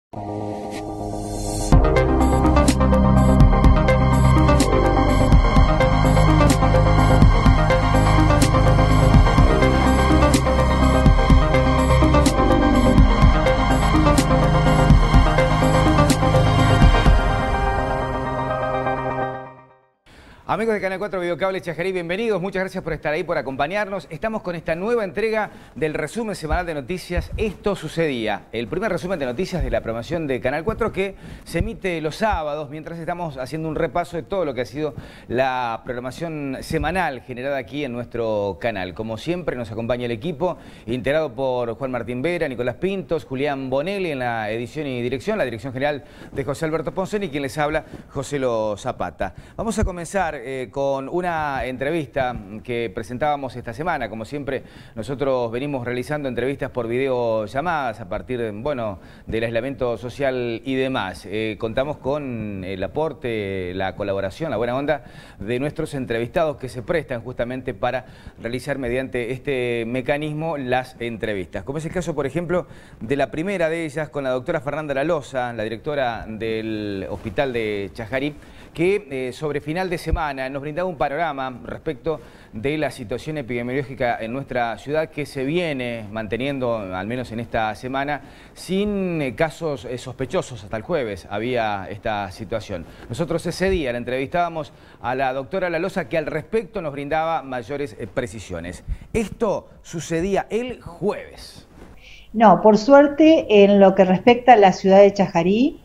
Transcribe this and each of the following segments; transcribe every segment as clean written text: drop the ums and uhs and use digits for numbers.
Amigos de Canal 4 Videocable Chajarí, bienvenidos. Muchas gracias por estar ahí, por acompañarnos. Estamos con esta nueva entrega del resumen semanal de noticias Esto Sucedía. El primer resumen de noticias de la programación de Canal 4 que se emite los sábados, mientras estamos haciendo un repaso de todo lo que ha sido la programación semanal generada aquí en nuestro canal. Como siempre nos acompaña el equipo, integrado por Juan Martín Vera, Nicolás Pintos, Julián Bonelli en la edición y dirección, la dirección general de José Alberto Ponce y quien les habla, José Lo Zapata. Vamos a comenzar con una entrevista que presentábamos esta semana. Como siempre, nosotros venimos realizando entrevistas por videollamadas a partir, bueno, del aislamiento social y demás. Contamos con el aporte, la colaboración, la buena onda de nuestros entrevistados que se prestan justamente para realizar mediante este mecanismo las entrevistas. Como es el caso, por ejemplo, de la primera de ellas con la doctora Fernanda Lalosa, la directora del Hospital de Chajarí, que sobre final de semana nos brindaba un panorama respecto de la situación epidemiológica en nuestra ciudad que se viene manteniendo, al menos en esta semana, sin casos sospechosos. Hasta el jueves había esta situación. Nosotros ese día la entrevistábamos a la doctora Lalosa, que al respecto nos brindaba mayores precisiones. Esto sucedía el jueves. No, por suerte, en lo que respecta a la ciudad de Chajarí,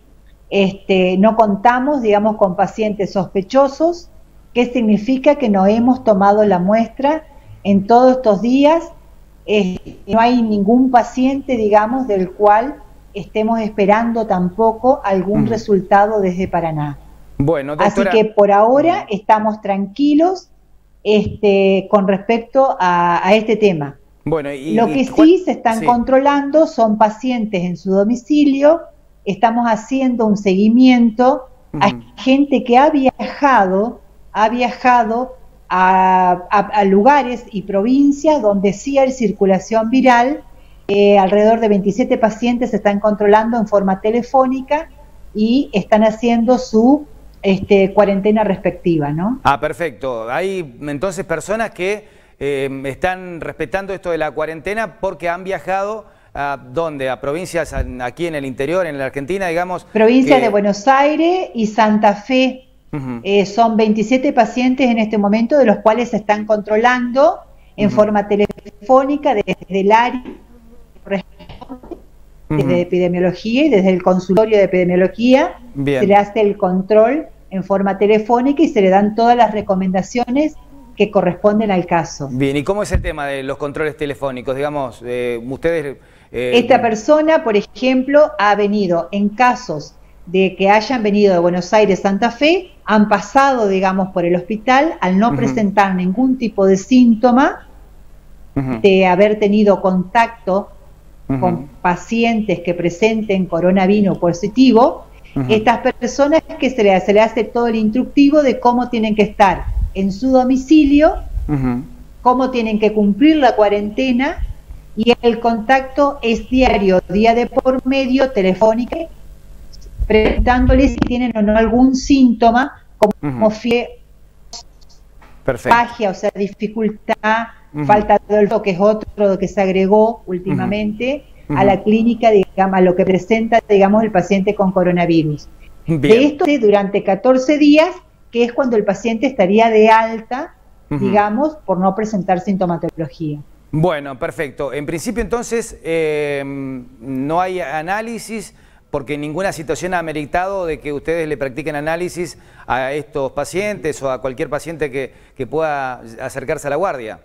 no contamos, digamos, con pacientes sospechosos, que significa que no hemos tomado la muestra en todos estos días. No hay ningún paciente, digamos, del cual estemos esperando tampoco algún resultado desde Paraná. Bueno, doctora, así que por ahora estamos tranquilos con respecto a este tema. Bueno, lo que sí se están controlando son pacientes en su domicilio. Estamos haciendo un seguimiento a gente que ha viajado a lugares y provincias donde sí hay circulación viral. Alrededor de 27 pacientes se están controlando en forma telefónica y están haciendo su cuarentena respectiva, ¿no? Ah, perfecto. Hay entonces personas que están respetando esto de la cuarentena porque han viajado ¿a dónde? ¿A provincias aquí en el interior, en la Argentina, digamos? Provincias de Buenos Aires y Santa Fe. Son 27 pacientes en este momento, de los cuales se están controlando en forma telefónica desde el área de epidemiología y desde el consultorio de epidemiología. Bien. Se le hace el control en forma telefónica y se le dan todas las recomendaciones que corresponden al caso. Bien, ¿y cómo es el tema de los controles telefónicos? Digamos, ustedes... Esta persona, por ejemplo, ha venido en casos de que hayan venido de Buenos Aires, Santa Fe, han pasado, digamos, por el hospital, al no presentar ningún tipo de síntoma, de haber tenido contacto con pacientes que presenten coronavirus positivo. Estas personas que se le hace todo el instructivo de cómo tienen que estar en su domicilio, cómo tienen que cumplir la cuarentena, y el contacto es diario, día de por medio, telefónica, preguntándoles si tienen o no algún síntoma, como fiebre, fagia, o sea, dificultad, falta de olfato, que es otro que se agregó últimamente a la clínica, digamos, a lo que presenta, digamos, el paciente con coronavirus. Bien. De esto durante 14 días, que es cuando el paciente estaría de alta, digamos, por no presentar sintomatología. Bueno, perfecto. En principio, entonces, no hay análisis, porque ninguna situación ha ameritado de que ustedes le practiquen análisis a estos pacientes o a cualquier paciente que pueda acercarse a la guardia.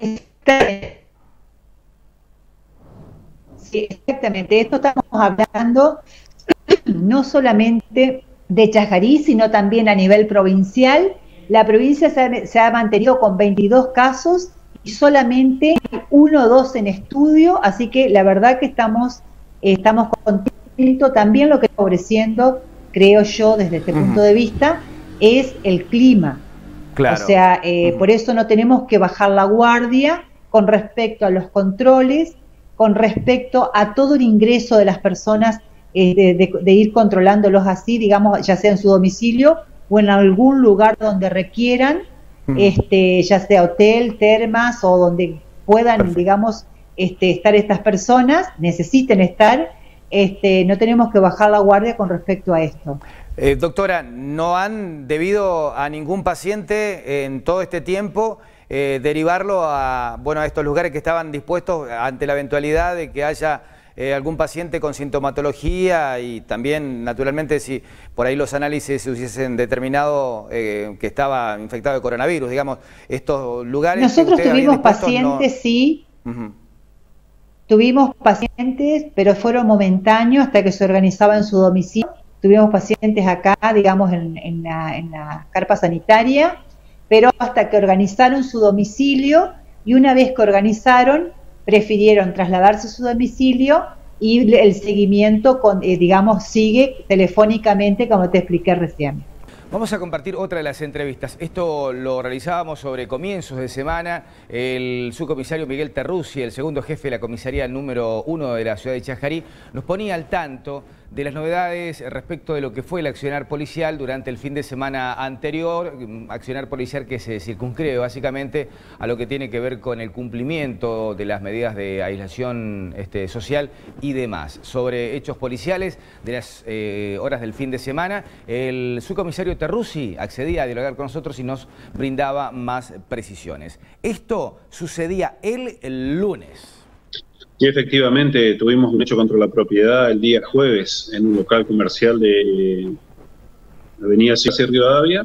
Sí, exactamente. Esto estamos hablando no solamente de Chajarí, sino también a nivel provincial. La provincia se ha mantenido con 22 casos y solamente 1 o 2 en estudio, así que la verdad que estamos contentos. También lo que está favoreciendo, creo yo, desde este punto de vista, es el clima. Claro. O sea, por eso no tenemos que bajar la guardia con respecto a los controles, con respecto a todo el ingreso de las personas de ir controlándolos así, digamos, ya sea en su domicilio o en algún lugar donde requieran, ya sea hotel, termas o donde puedan, digamos, estar estas personas, necesiten estar. No tenemos que bajar la guardia con respecto a esto. Doctora, ¿no han debido a ningún paciente en todo este tiempo derivarlo a, bueno, a estos lugares que estaban dispuestos ante la eventualidad de que haya algún paciente con sintomatología y también, naturalmente, si por ahí los análisis hubiesen determinado que estaba infectado de coronavirus, digamos, estos lugares... Nosotros tuvimos pacientes, no... sí, tuvimos pacientes, pero fueron momentáneos hasta que se organizaba en su domicilio. Tuvimos pacientes acá, digamos, en la carpa sanitaria, pero hasta que organizaron su domicilio, y una vez que organizaron, prefirieron trasladarse a su domicilio y el seguimiento, digamos, sigue telefónicamente, como te expliqué recién. Vamos a compartir otra de las entrevistas. Esto lo realizábamos sobre comienzos de semana. El subcomisario Miguel Terruzzi, el segundo jefe de la comisaría número 1 de la ciudad de Chajarí, nos ponía al tanto de las novedades respecto de lo que fue el accionar policial durante el fin de semana anterior, accionar policial que se circunscribe básicamente a lo que tiene que ver con el cumplimiento de las medidas de aislación social y demás. Sobre hechos policiales de las horas del fin de semana, el subcomisario Terruzzi accedía a dialogar con nosotros y nos brindaba más precisiones. Esto sucedía el lunes. Sí, efectivamente, tuvimos un hecho contra la propiedad el día jueves en un local comercial de la avenida Rivadavia.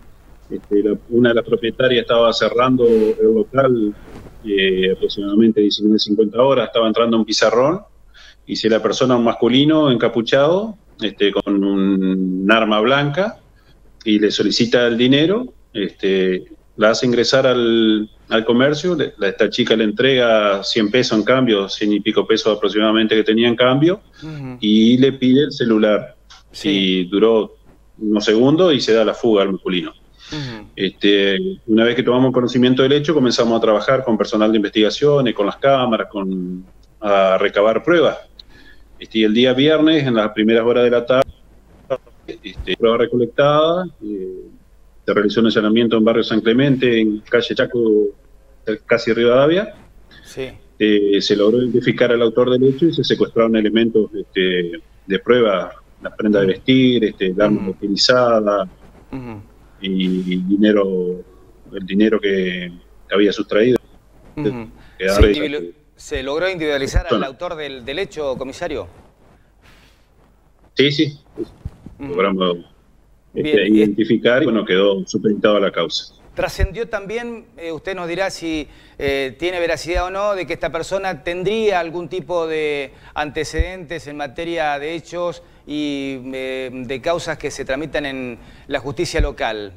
Una de las propietarias estaba cerrando el local aproximadamente 19:50 horas, estaba entrando un pizarrón y si la persona, un masculino encapuchado, con un arma blanca, y le solicita el dinero, la hace ingresar al comercio, esta chica le entrega 100 pesos en cambio, 100 y pico pesos aproximadamente que tenía en cambio, y le pide el celular. Sí. Y duró unos segundos y se da la fuga al masculino. Una vez que tomamos conocimiento del hecho, comenzamos a trabajar con personal de investigaciones, con las cámaras, a recabar pruebas. Y el día viernes, en las primeras horas de la tarde, prueba recolectada, se realizó un allanamiento en barrio San Clemente, en calle Chaco, casi Rivadavia. Sí. Se logró identificar al autor del hecho y se secuestraron elementos de prueba, la prenda de vestir, el arma utilizada y el dinero que había sustraído. ¿Se logró individualizar al autor del hecho, comisario? Sí. Logramos identificar y bueno, quedó supeditado a la causa. Trascendió también, usted nos dirá si tiene veracidad o no, de que esta persona tendría algún tipo de antecedentes en materia de hechos y de causas que se tramitan en la justicia local.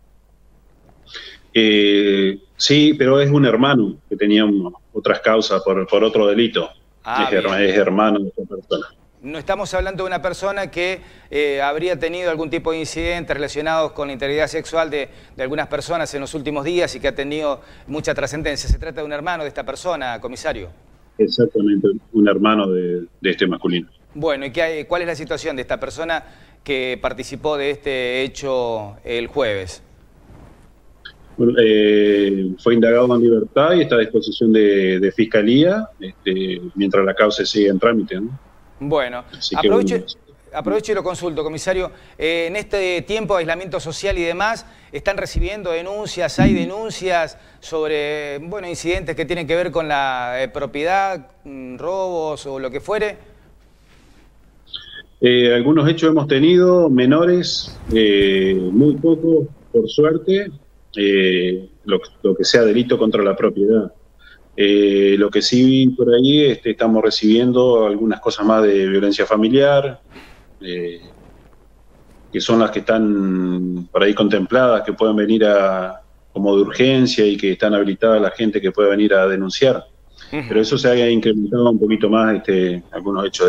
Sí, pero es un hermano que tenía otras causas por otro delito. Es hermano de esta persona. No estamos hablando de una persona que habría tenido algún tipo de incidentes relacionados con la integridad sexual de algunas personas en los últimos días y que ha tenido mucha trascendencia. ¿Se trata de un hermano de esta persona, comisario? Exactamente, un hermano de este masculino. Bueno, ¿y cuál es la situación de esta persona que participó de este hecho el jueves? Bueno, fue indagado en libertad y está a disposición de fiscalía mientras la causa sigue en trámite, ¿no? Bueno, aprovecho y lo consulto, comisario. En este tiempo de aislamiento social y demás, ¿están recibiendo denuncias? ¿Hay denuncias sobre incidentes que tienen que ver con la propiedad, robos o lo que fuere? Algunos hechos hemos tenido, menores, muy poco, por suerte, lo que sea delito contra la propiedad. Lo que sí vi por ahí, estamos recibiendo algunas cosas más de violencia familiar, que son las que están por ahí contempladas, que pueden venir como de urgencia y que están habilitadas la gente que puede venir a denunciar. Pero eso se ha incrementado un poquito más, algunos hechos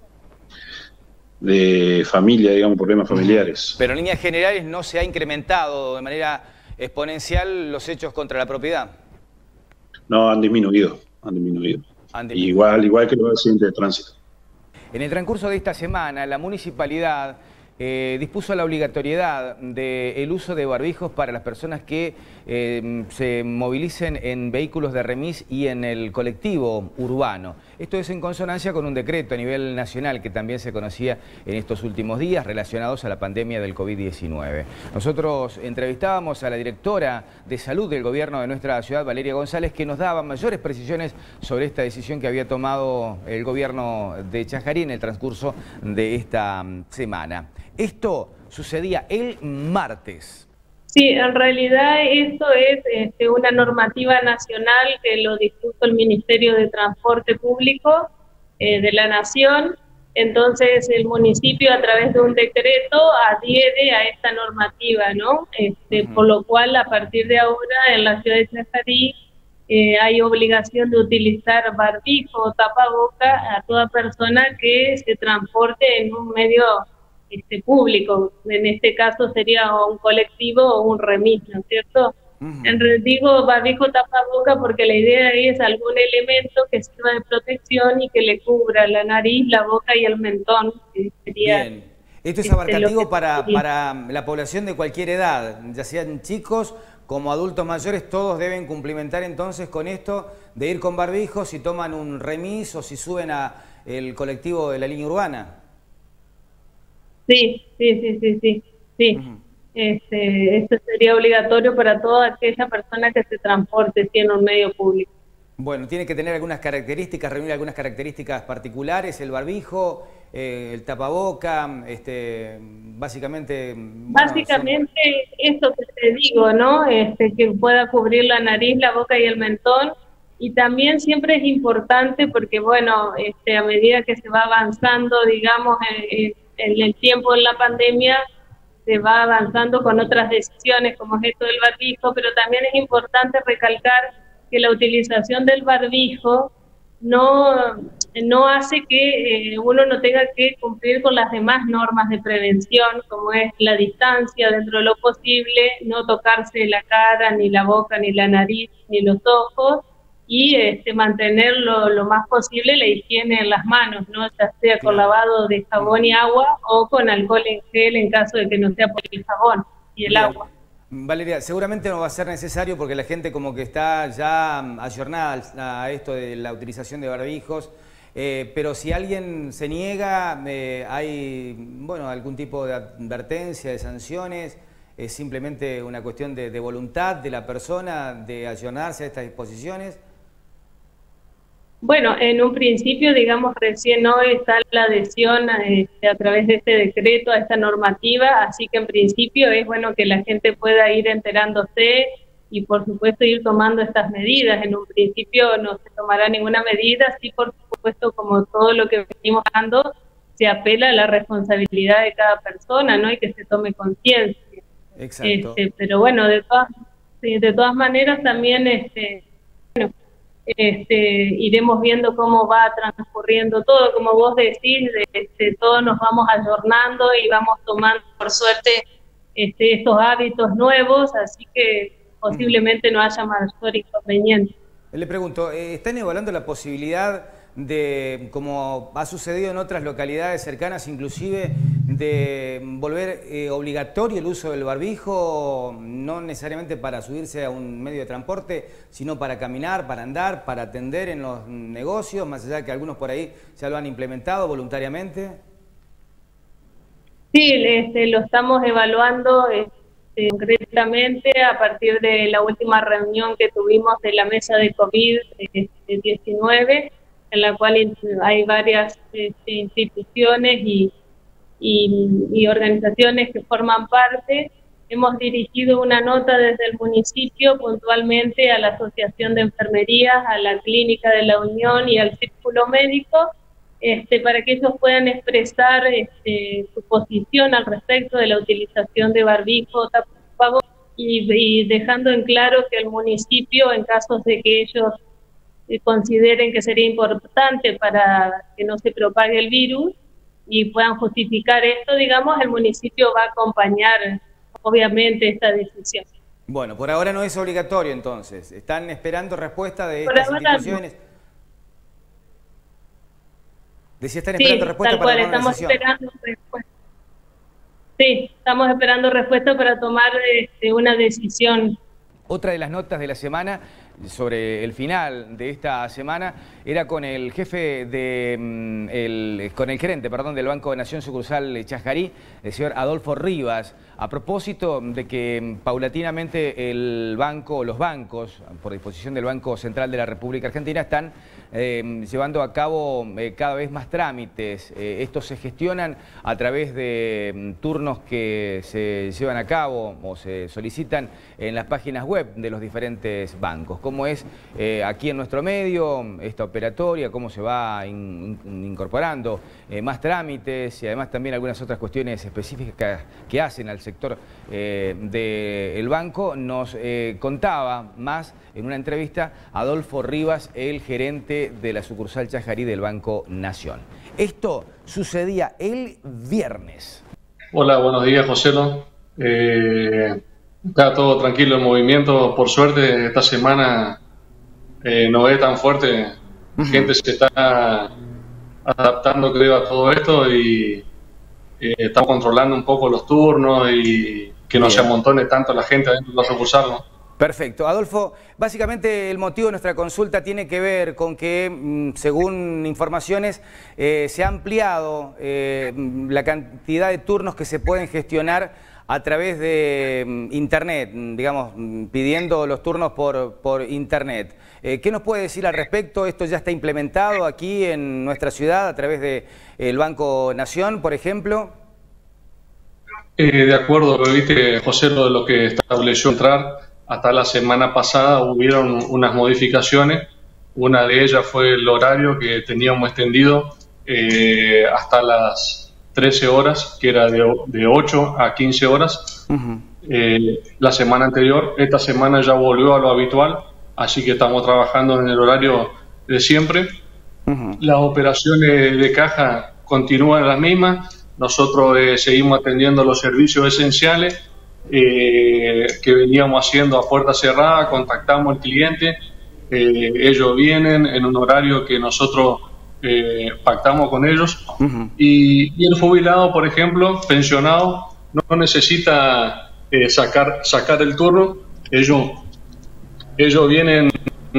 de familia, digamos, problemas familiares. Pero en líneas generales no se ha incrementado de manera exponencial los hechos contra la propiedad. No, han disminuido. Igual que los accidentes de tránsito. En el transcurso de esta semana, la municipalidad dispuso la obligatoriedad del uso de barbijos para las personas que se movilicen en vehículos de remis y en el colectivo urbano. Esto es en consonancia con un decreto a nivel nacional que también se conocía en estos últimos días relacionados a la pandemia del COVID-19. Nosotros entrevistábamos a la directora de salud del gobierno de nuestra ciudad, Valeria González, que nos daba mayores precisiones sobre esta decisión que había tomado el gobierno de Chajarí en el transcurso de esta semana. Esto sucedía el martes. Sí, en realidad esto es una normativa nacional que lo dispuso el Ministerio de Transporte Público de la Nación. Entonces el municipio, a través de un decreto, adhiere a esta normativa, ¿no? Por lo cual, a partir de ahora, en la ciudad de Chajarí hay obligación de utilizar barbijo o tapaboca a toda persona que se transporte en un medio público. En este caso sería un colectivo o un remis, ¿no es cierto? Digo barbijo tapaboca porque la idea es algún elemento que sirva de protección y que le cubra la nariz, la boca y el mentón. Que sería, bien, esto es abarcativo para la población de cualquier edad, ya sean chicos como adultos mayores, todos deben cumplimentar entonces con esto de ir con barbijo si toman un remis o si suben a el colectivo de la línea urbana. Sí. Esto sería obligatorio para toda aquella persona que se transporte en un medio público. Bueno, tiene que tener algunas características, reunir algunas características particulares, el barbijo, el tapaboca, básicamente... Básicamente esto que te digo, ¿no? Que pueda cubrir la nariz, la boca y el mentón. Y también siempre es importante porque, bueno, a medida que se va avanzando, digamos, en el tiempo en la pandemia, se va avanzando con otras decisiones como es esto del barbijo, pero también es importante recalcar que la utilización del barbijo no hace que uno no tenga que cumplir con las demás normas de prevención, como es la distancia dentro de lo posible, no tocarse la cara, ni la boca, ni la nariz, ni los ojos, y mantener lo más posible la higiene en las manos, ¿no? Ya sea con lavado de jabón y agua o con alcohol en gel en caso de que no sea por el jabón y el agua. Valeria, seguramente no va a ser necesario porque la gente como que está ya ayornada a esto de la utilización de barbijos, pero si alguien se niega, hay algún tipo de advertencia, de sanciones, es simplemente una cuestión de voluntad de la persona de ayornarse a estas disposiciones. Bueno, en un principio, digamos, recién hoy está la adhesión a través de este decreto a esta normativa, así que en principio es bueno que la gente pueda ir enterándose y por supuesto ir tomando estas medidas. En un principio no se tomará ninguna medida, sí, por supuesto, como todo lo que venimos dando, se apela a la responsabilidad de cada persona, ¿no? Y que se tome conciencia. Exacto. Pero bueno, de todas maneras también iremos viendo cómo va transcurriendo todo, como vos decís, todos nos vamos ayornando y vamos tomando, por suerte, estos hábitos nuevos, así que posiblemente no haya mayor inconveniente. Le pregunto, ¿están evaluando la posibilidad de, como ha sucedido en otras localidades cercanas, inclusive de volver obligatorio el uso del barbijo, no necesariamente para subirse a un medio de transporte, sino para caminar, para andar, para atender en los negocios, más allá de que algunos por ahí ya lo han implementado voluntariamente? Sí, lo estamos evaluando concretamente a partir de la última reunión que tuvimos de la mesa de COVID-19, en la cual hay varias instituciones y organizaciones que forman parte. Hemos dirigido una nota desde el municipio puntualmente a la Asociación de Enfermerías, a la Clínica de la Unión y al Círculo Médico, para que ellos puedan expresar su posición al respecto de la utilización de barbijo, tapabocas, y dejando en claro que el municipio, en casos de que ellos consideren que sería importante para que no se propague el virus y puedan justificar esto, digamos, el municipio va a acompañar obviamente esta decisión. Bueno, por ahora no es obligatorio entonces, ¿están esperando respuesta de estas instituciones? Decía, están esperando respuesta para tomar una decisión. Esperando respuesta. Sí, estamos esperando respuesta para tomar una decisión. Otra de las notas de la semana, sobre el final de esta semana, era con el jefe con el gerente, perdón, del Banco de Nación sucursal Chascarí, el señor Adolfo Rivas, a propósito de que paulatinamente el banco, los bancos, por disposición del Banco Central de la República Argentina, están llevando a cabo cada vez más trámites. Estos se gestionan a través de turnos que se llevan a cabo o se solicitan en las páginas web de los diferentes bancos. ¿Cómo es aquí en nuestro medio esta operatoria? ¿Cómo se va incorporando más trámites? Y además también algunas otras cuestiones específicas que hacen al sector del banco. Nos contaba más en una entrevista Adolfo Rivas, el gerente de la sucursal Chascarí del Banco Nación. Esto sucedía el viernes. Hola, buenos días, Joselo. Está todo tranquilo en movimiento. Por suerte, esta semana no es tan fuerte. Gente se está adaptando, creo, a todo esto y estamos controlando un poco los turnos y que no se amontone tanto la gente adentro de la sucursal, ¿no? Perfecto. Adolfo, básicamente el motivo de nuestra consulta tiene que ver con que, según informaciones, se ha ampliado la cantidad de turnos que se pueden gestionar a través de Internet, digamos, pidiendo los turnos por Internet. ¿Qué nos puede decir al respecto? ¿Esto ya está implementado aquí en nuestra ciudad a través del Banco Nación, por ejemplo? De acuerdo, viste, José, lo de lo que estableció entrar. Hasta la semana pasada hubieron unas modificaciones. Una de ellas fue el horario que teníamos extendido hasta las 13 horas, que era de 8 a 15 horas. La semana anterior, esta semana ya volvió a lo habitual, así que estamos trabajando en el horario de siempre. Las operaciones de caja continúan las mismas. Nosotros seguimos atendiendo los servicios esenciales que veníamos haciendo a puerta cerrada. Contactamos al cliente, ellos vienen en un horario que nosotros pactamos con ellos. Y el jubilado, por ejemplo, pensionado, no necesita sacar el turno. Ellos vienen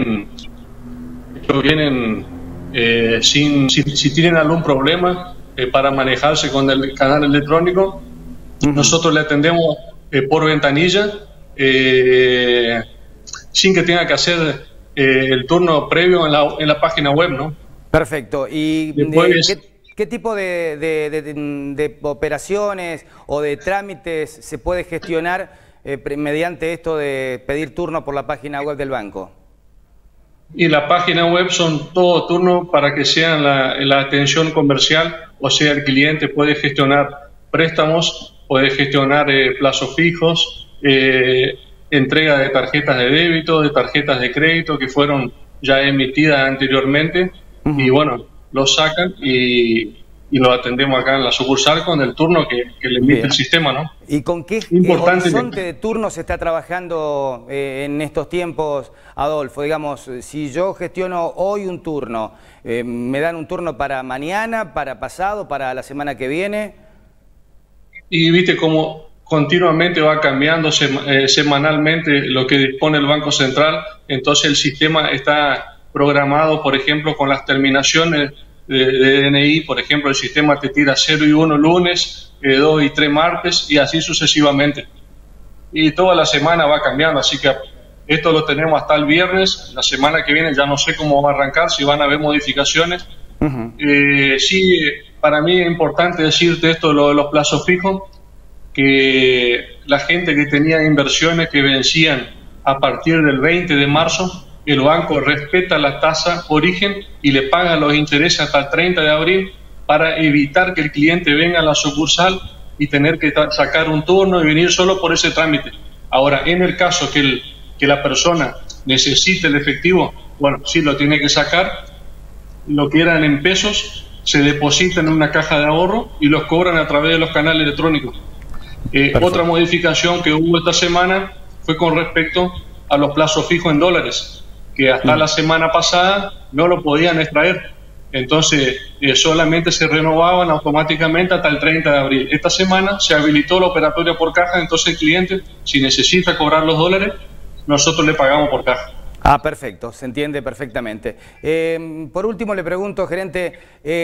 si tienen algún problema para manejarse con el canal electrónico. Nosotros le atendemos por ventanilla, sin que tenga que hacer el turno previo en la página web, ¿no? Perfecto. ¿Y después, qué tipo de operaciones o de trámites se puede gestionar mediante esto de pedir turno por la página web del banco? Y la página web son todo turno para que sea la atención comercial, o sea, el cliente puede gestionar préstamos, puede gestionar plazos fijos, entrega de tarjetas de débito, de tarjetas de crédito que fueron ya emitidas anteriormente, y bueno, lo sacan y lo atendemos acá en la sucursal con el turno que le emite el sistema, ¿no? ¿Y con qué horizonte de turno se está trabajando en estos tiempos, Adolfo? Digamos, si yo gestiono hoy un turno, ¿me dan un turno para mañana, para pasado, para la semana que viene? Y viste cómo continuamente va cambiando semanalmente lo que dispone el Banco Central. Entonces el sistema está programado, por ejemplo, con las terminaciones de DNI. Por ejemplo, el sistema te tira 0 y 1 lunes, 2 y 3 martes, y así sucesivamente. Y toda la semana va cambiando, así que esto lo tenemos hasta el viernes. La semana que viene ya no sé cómo va a arrancar, si van a haber modificaciones. Sí, para mí es importante decirte esto, lo de los plazos fijos, que la gente que tenía inversiones que vencían a partir del 20 de marzo, el banco respeta la tasa origen y le paga los intereses hasta el 30 de abril para evitar que el cliente venga a la sucursal y tener que sacar un turno y venir solo por ese trámite. Ahora, en el caso que la persona necesite el efectivo, bueno, sí lo tiene que sacar, lo quieran en pesos, se depositan en una caja de ahorro y los cobran a través de los canales electrónicos. Otra modificación que hubo esta semana fue con respecto a los plazos fijos en dólares, que hasta la semana pasada no lo podían extraer. Entonces, solamente se renovaban automáticamente hasta el 30 de abril. Esta semana se habilitó la operatoria por caja, entonces el cliente, si necesita cobrar los dólares, nosotros le pagamos por caja. Ah, perfecto, se entiende perfectamente. Por último le pregunto, gerente,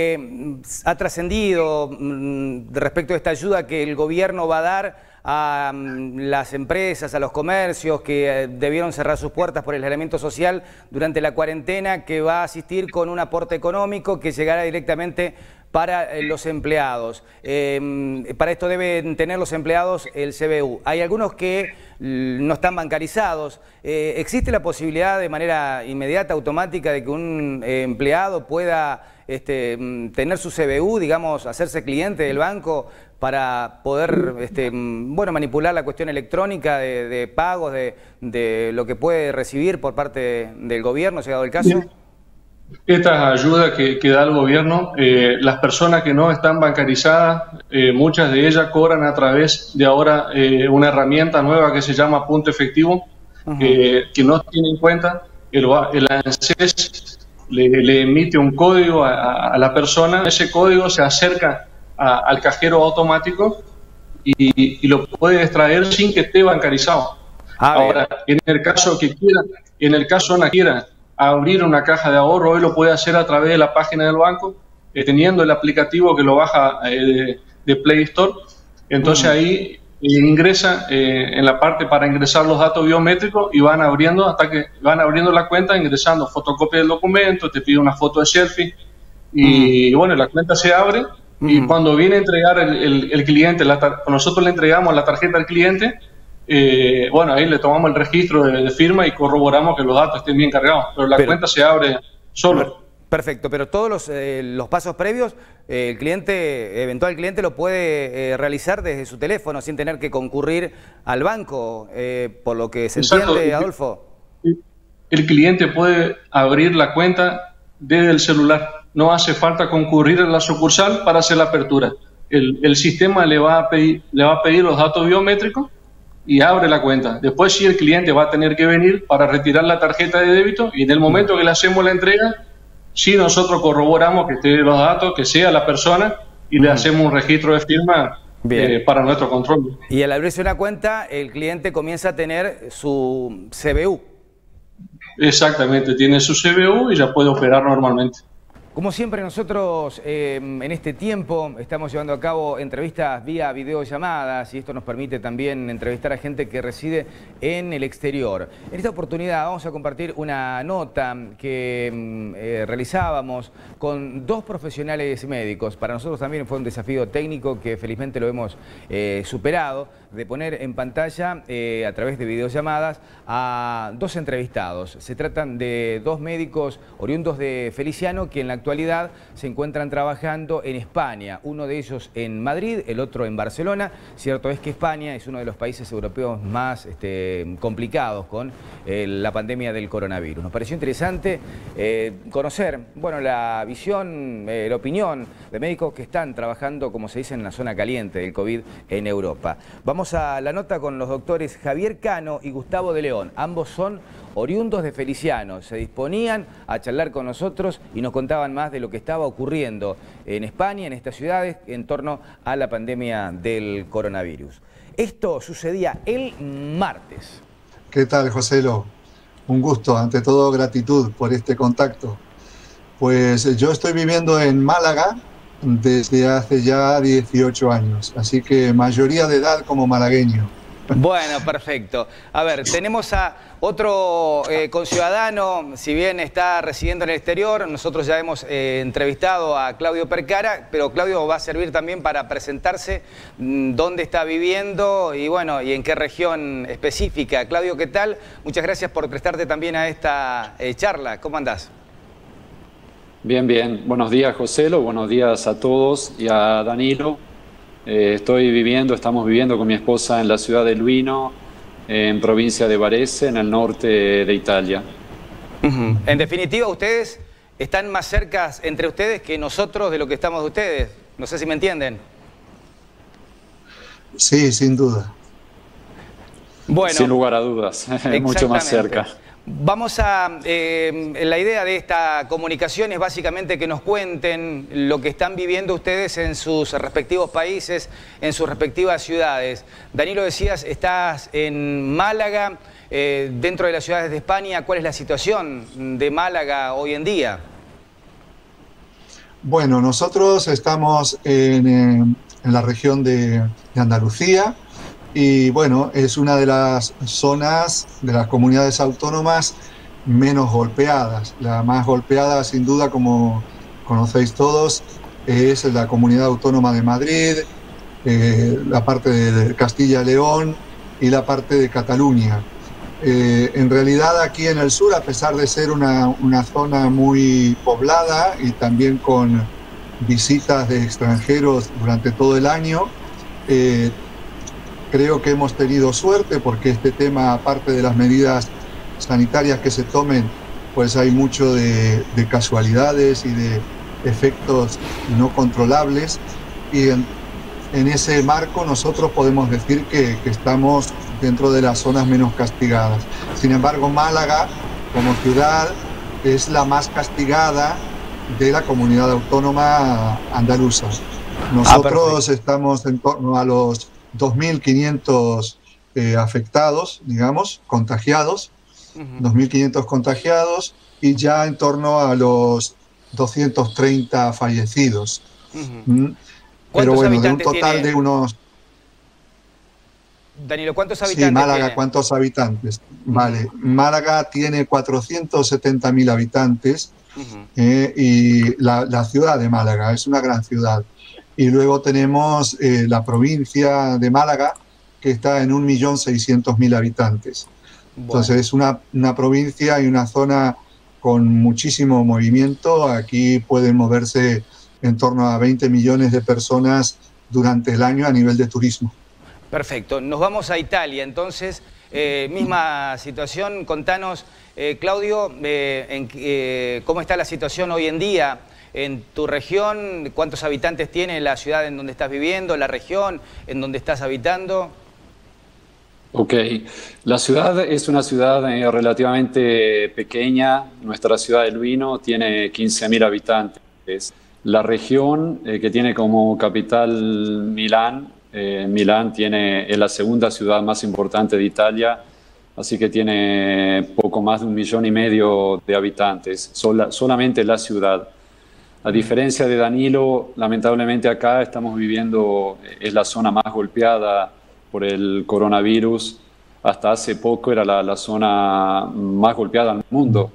¿ha trascendido respecto a esta ayuda que el gobierno va a dar a las empresas, a los comercios que debieron cerrar sus puertas por el aislamiento social durante la cuarentena, que va a asistir con un aporte económico que llegará directamente para los empleados? Para esto deben tener los empleados el CBU. Hay algunos que no están bancarizados. ¿Existe la posibilidad de manera inmediata, automática, de que un empleado pueda tener su CBU, digamos, hacerse cliente del banco para poder bueno, manipular la cuestión electrónica de pagos, de lo que puede recibir por parte del gobierno, llegado el caso? Estas ayudas que da el gobierno, las personas que no están bancarizadas, muchas de ellas cobran a través de ahora una herramienta nueva que se llama Punto Efectivo, que no tiene en cuenta. El ANSES le emite un código a la persona, ese código se acerca al cajero automático y lo puede extraer sin que esté bancarizado. Ahora, en el caso que quiera, quiera abrir una caja de ahorro, hoy lo puede hacer a través de la página del banco, teniendo el aplicativo que lo baja de Play Store. Entonces ahí ingresa en la parte para ingresar los datos biométricos y van abriendo hasta que van abriendo la cuenta, ingresando fotocopia del documento, te pide una foto de selfie y bueno, la cuenta se abre y cuando viene a entregar el cliente, nosotros le entregamos la tarjeta al cliente. Bueno, ahí le tomamos el registro de firma y corroboramos que los datos estén bien cargados, pero la cuenta se abre solo. Perfecto, pero todos los pasos previos, el eventual cliente lo puede realizar desde su teléfono sin tener que concurrir al banco, por lo que se entiende, Adolfo. El cliente puede abrir la cuenta desde el celular, no hace falta concurrir a la sucursal para hacer la apertura. El sistema le va a pedir los datos biométricos y abre la cuenta. Después sí, el cliente va a tener que venir para retirar la tarjeta de débito y en el momento que le hacemos la entrega, sí nosotros corroboramos que esté los datos, que sea la persona y le hacemos un registro de firma para nuestro control. Y al abrirse una cuenta, el cliente comienza a tener su CBU. Exactamente, tiene su CBU y ya puede operar normalmente. Como siempre nosotros en este tiempo estamos llevando a cabo entrevistas vía videollamadas y esto nos permite también entrevistar a gente que reside en el exterior. En esta oportunidad vamos a compartir una nota que realizábamos con dos profesionales médicos. Para nosotros también fue un desafío técnico que felizmente lo hemos superado, de poner en pantalla a través de videollamadas a dos entrevistados. Se tratan de dos médicos oriundos de Feliciano que en la actualidad se encuentran trabajando en España, uno de ellos en Madrid, el otro en Barcelona. Cierto es que España es uno de los países europeos más complicados con la pandemia del coronavirus. Nos pareció interesante conocer, bueno, la visión, la opinión de médicos que están trabajando, como se dice, en la zona caliente del COVID en Europa. Vamos a la nota con los doctores Javier Cano y Gustavo de León. Ambos son oriundos de Feliciano. Se disponían a charlar con nosotros y nos contaban más de lo que estaba ocurriendo en España, en estas ciudades, en torno a la pandemia del coronavirus. Esto sucedía el martes. ¿Qué tal, Joselo? Un gusto, ante todo gratitud por este contacto. Pues yo estoy viviendo en Málaga desde hace ya 18 años, así que mayoría de edad como malagueño. Bueno, perfecto. A ver, tenemos a otro conciudadano, si bien está residiendo en el exterior, nosotros ya hemos entrevistado a Claudio Percara, pero Claudio va a servir también para presentarse dónde está viviendo y bueno, y en qué región específica. Claudio, ¿qué tal? Muchas gracias por prestarte también a esta charla. ¿Cómo andás? Bien, bien. Buenos días, Joselo. Buenos días a todos y a Danilo. Estamos viviendo con mi esposa en la ciudad de Luino, en provincia de Varese, en el norte de Italia. En definitiva, ustedes están más cerca entre ustedes que nosotros de lo que estamos de ustedes. No sé si me entienden. Sí, sin duda. Bueno, sin lugar a dudas, mucho más cerca. Vamos a... la idea de esta comunicación es básicamente que nos cuenten lo que están viviendo ustedes en sus respectivos países, en sus respectivas ciudades. Danilo, decías, estás en Málaga, dentro de las ciudades de España. ¿Cuál es la situación de Málaga hoy en día? Bueno, nosotros estamos en la región de Andalucía. Y bueno, es una de las zonas de las comunidades autónomas menos golpeadas. La más golpeada, sin duda, como conocéis todos, es la Comunidad Autónoma de Madrid, la parte de Castilla y León y la parte de Cataluña. En realidad, aquí en el sur, a pesar de ser una zona muy poblada y también con visitas de extranjeros durante todo el año, creo que hemos tenido suerte porque este tema, aparte de las medidas sanitarias que se tomen, pues hay mucho de casualidades y de efectos no controlables. Y en ese marco nosotros podemos decir que estamos dentro de las zonas menos castigadas. Sin embargo, Málaga, como ciudad, es la más castigada de la comunidad autónoma andaluza. Nosotros estamos en torno a los 2.500 afectados, digamos, contagiados, 2.500 contagiados y ya en torno a los 230 fallecidos. Pero bueno, de un total tiene? De unos... Danilo, ¿cuántos habitantes sí, Málaga, tiene? ¿Cuántos habitantes? Vale, Málaga tiene 470.000 habitantes y la ciudad de Málaga es una gran ciudad. Y luego tenemos la provincia de Málaga, que está en 1.600.000 habitantes. Bueno. Entonces es una provincia y una zona con muchísimo movimiento. Aquí pueden moverse en torno a 20 millones de personas durante el año a nivel de turismo. Perfecto. Nos vamos a Italia, entonces. Misma situación. Contanos, Claudio, ¿cómo está la situación hoy en día en tu región? ¿Cuántos habitantes tiene la ciudad en donde estás viviendo, la región en donde estás habitando? Ok, la ciudad es una ciudad relativamente pequeña. Nuestra ciudad de Luino tiene 15.000 habitantes. La región, que tiene como capital Milán, Milán es la segunda ciudad más importante de Italia, así que tiene poco más de 1,5 millones de habitantes, solamente la ciudad. A diferencia de Danilo, lamentablemente acá estamos viviendo, es la zona más golpeada por el coronavirus. Hasta hace poco era la zona más golpeada del mundo.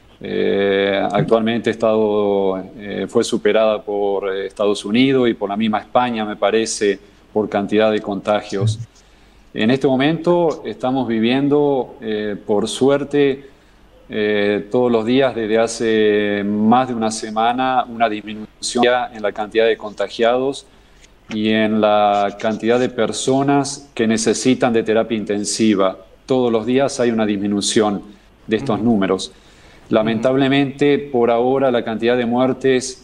Actualmente fue superada por Estados Unidos y por la misma España, me parece, por cantidad de contagios. En este momento estamos viviendo, por suerte, todos los días desde hace más de una semana, una disminución en la cantidad de contagiados y en la cantidad de personas que necesitan de terapia intensiva. Todos los días hay una disminución de estos números. Lamentablemente, por ahora, la cantidad de muertes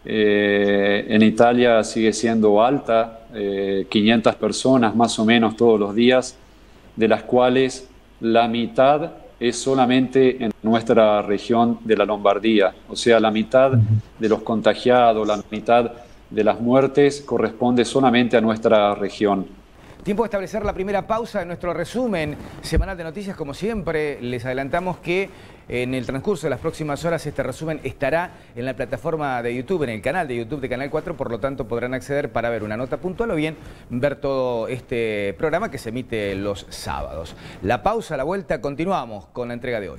en Italia sigue siendo alta, 500 personas más o menos todos los días, de las cuales la mitad es solamente en nuestra región de la Lombardía. O sea, la mitad de los contagiados, la mitad de las muertes corresponde solamente a nuestra región. Tiempo de establecer la primera pausa de nuestro resumen semanal de noticias. Como siempre, les adelantamos que en el transcurso de las próximas horas este resumen estará en la plataforma de YouTube, en el canal de YouTube de Canal 4, por lo tanto podrán acceder para ver una nota puntual o bien ver todo este programa que se emite los sábados. La pausa, a la vuelta, continuamos con la entrega de hoy.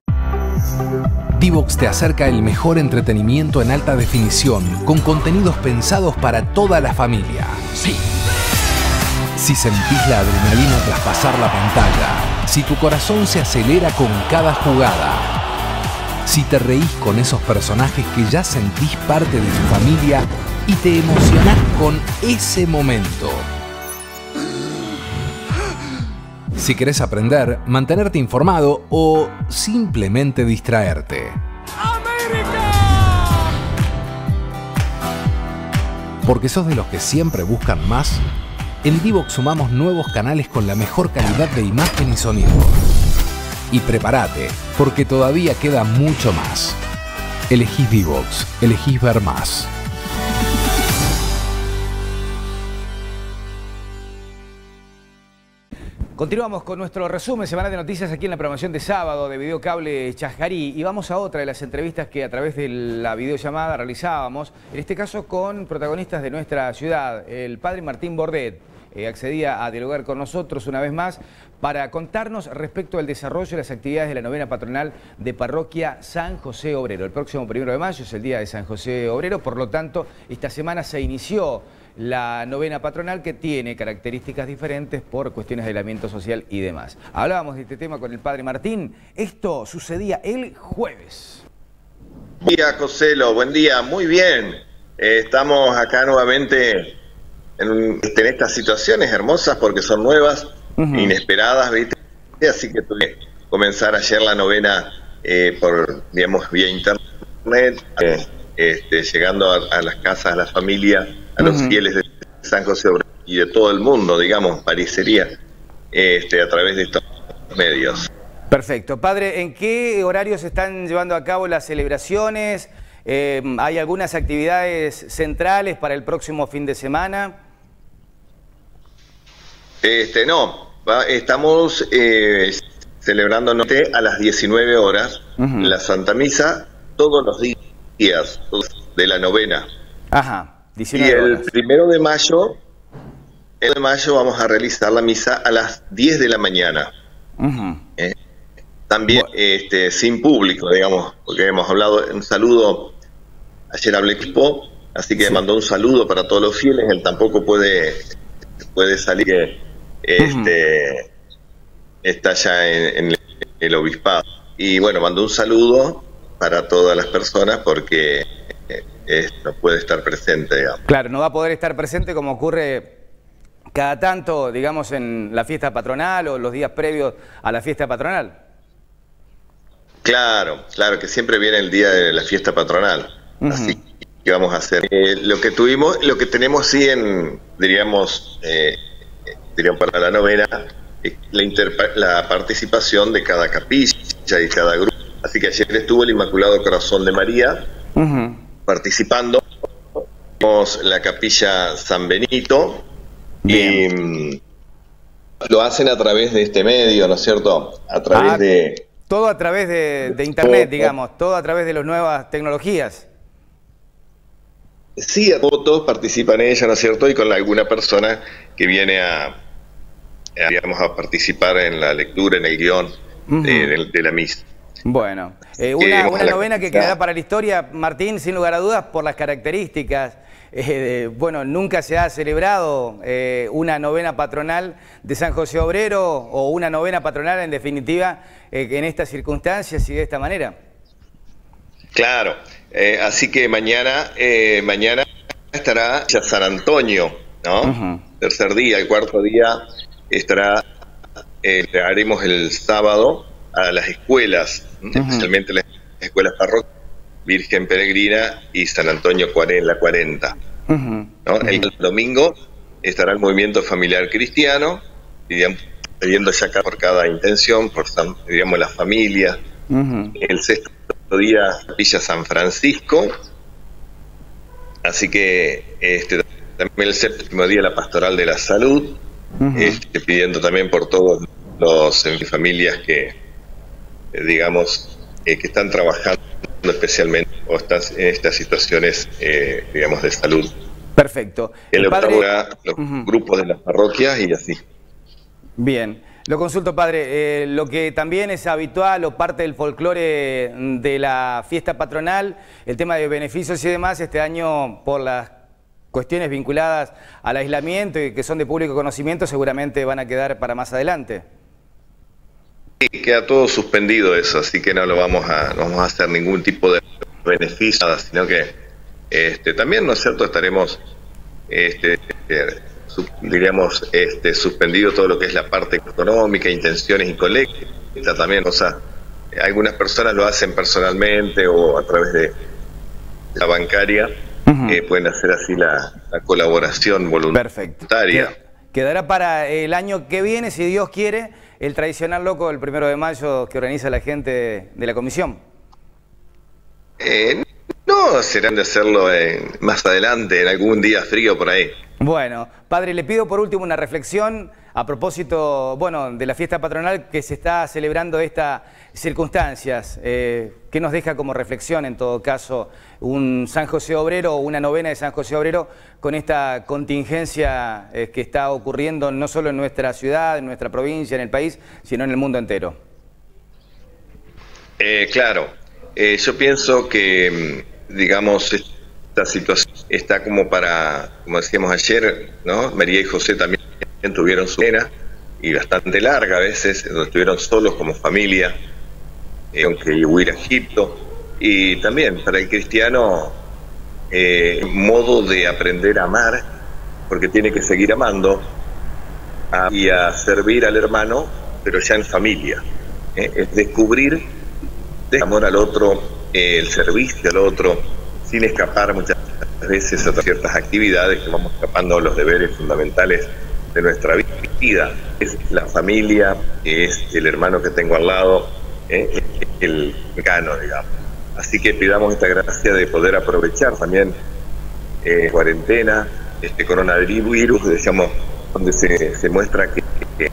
Divox te acerca el mejor entretenimiento en alta definición, con contenidos pensados para toda la familia. Sí. Si sentís la adrenalina tras pasar la pantalla, si tu corazón se acelera con cada jugada, si te reís con esos personajes que ya sentís parte de tu familia y te emocionás con ese momento. Si querés aprender, mantenerte informado o simplemente distraerte. ¡América! Porque sos de los que siempre buscan más. En Divox sumamos nuevos canales con la mejor calidad de imagen y sonido. y prepárate, porque todavía queda mucho más. Elegís Divox, elegís ver más. Continuamos con nuestro resumen semanal de noticias aquí en la programación de sábado de Videocable Chascarí y vamos a otra de las entrevistas que a través de la videollamada realizábamos, en este caso con protagonistas de nuestra ciudad. El padre Martín Bordet accedía a dialogar con nosotros una vez más para contarnos respecto al desarrollo de las actividades de la novena patronal de Parroquia San José Obrero. El próximo 1 de mayo es el día de San José Obrero, por lo tanto esta semana se inició la novena patronal, que tiene características diferentes por cuestiones de aislamiento social y demás. Hablábamos de este tema con el padre Martín. Esto sucedía el jueves. Buen día, Joselo. Buen día. Muy bien. Estamos acá nuevamente en estas situaciones hermosas porque son nuevas, inesperadas, ¿viste? Así que tuve que comenzar ayer la novena por, digamos, vía internet, llegando a las casas, a las familias, a los fieles de San José Obrero y de todo el mundo, digamos, parecería, a través de estos medios. Perfecto. Padre, ¿en qué horarios se están llevando a cabo las celebraciones? ¿Hay algunas actividades centrales para el próximo fin de semana? Estamos celebrando a las 19 horas la Santa Misa todos los días de la novena. Ajá. Y el 1 de mayo, vamos a realizar la misa a las 10 de la mañana. También sin público, digamos, porque hemos hablado, un saludo, ayer hablé con así que mandó un saludo para todos los fieles. Él tampoco puede salir, está ya en el obispado. Y bueno, mandó un saludo para todas las personas porque no puede estar presente, digamos. Claro, no va a poder estar presente como ocurre cada tanto, digamos, en la fiesta patronal o los días previos a la fiesta patronal. Claro, que siempre viene el día de la fiesta patronal. Así que vamos a hacer lo que tenemos sí diríamos para la novena, la participación de cada capilla y cada grupo. Así que ayer estuvo el Inmaculado Corazón de María participando. Tenemos la capilla San Benito. Y lo hacen a través de este medio, ¿no es cierto? A través de... Todo a través de internet, digamos, todo a través de las nuevas tecnologías. Sí, todos participan en ella, ¿no es cierto? Y con alguna persona que viene a participar en la lectura, en el guión de la misa. Bueno, una novena que quedará para la historia, Martín, sin lugar a dudas, por las características. Bueno, nunca se ha celebrado una novena patronal de San José Obrero o una novena patronal, en definitiva, en estas circunstancias y de esta manera. Claro, así que mañana estará ya San Antonio, ¿no? Tercer día, el cuarto día estará, haremos el sábado a las escuelas, especialmente las escuelas parroquiales, Virgen Peregrina y San Antonio la 40. ¿No? El domingo estará el movimiento familiar cristiano, pidiendo ya por cada intención, por digamos la familia. El sexto día, Villa San Francisco. Así que también el séptimo día, la Pastoral de la Salud, pidiendo también por todos los familias que, digamos, que están trabajando especialmente o estás en estas situaciones, digamos, de salud. Perfecto. El octavo los grupos de las parroquias y así. Bien. Lo consulto, padre. Lo que también es habitual o parte del folclore de la fiesta patronal, el tema de beneficios y demás, este año por las cuestiones vinculadas al aislamiento y que son de público conocimiento, seguramente van a quedar para más adelante. Queda todo suspendido eso, así que no vamos a hacer ningún tipo de beneficio, sino que también, ¿no es cierto?, estaremos, diríamos, suspendido todo lo que es la parte económica, intenciones y colecta también. O sea, algunas personas lo hacen personalmente o a través de la bancaria, pueden hacer así la colaboración voluntaria. Perfecto. Quedará para el año que viene, si Dios quiere, el tradicional loco del 1 de mayo que organiza la gente de la comisión. No, serán de hacerlo más adelante, en algún día frío por ahí. Bueno, padre, le pido por último una reflexión a propósito, bueno, de la fiesta patronal que se está celebrando estas circunstancias. ¿Qué nos deja como reflexión, en todo caso, un San José Obrero o una novena de San José Obrero con esta contingencia que está ocurriendo no solo en nuestra ciudad, en nuestra provincia, en el país, sino en el mundo entero? Claro, yo pienso que, digamos, esta situación está como decíamos ayer, ¿no? María y José también tuvieron su cena, y bastante larga a veces, donde estuvieron solos como familia, aunque huir a Egipto. Y también para el cristiano, modo de aprender a amar, porque tiene que seguir amando y a servir al hermano, pero ya en familia. Es descubrir el amor al otro, el servicio al otro, sin escapar muchas veces a ciertas actividades que vamos escapando a los deberes fundamentales de nuestra vida. Es la familia, es el hermano que tengo al lado, el cercano, digamos. Así que pidamos esta gracia de poder aprovechar también cuarentena, este coronavirus, digamos, donde se muestra que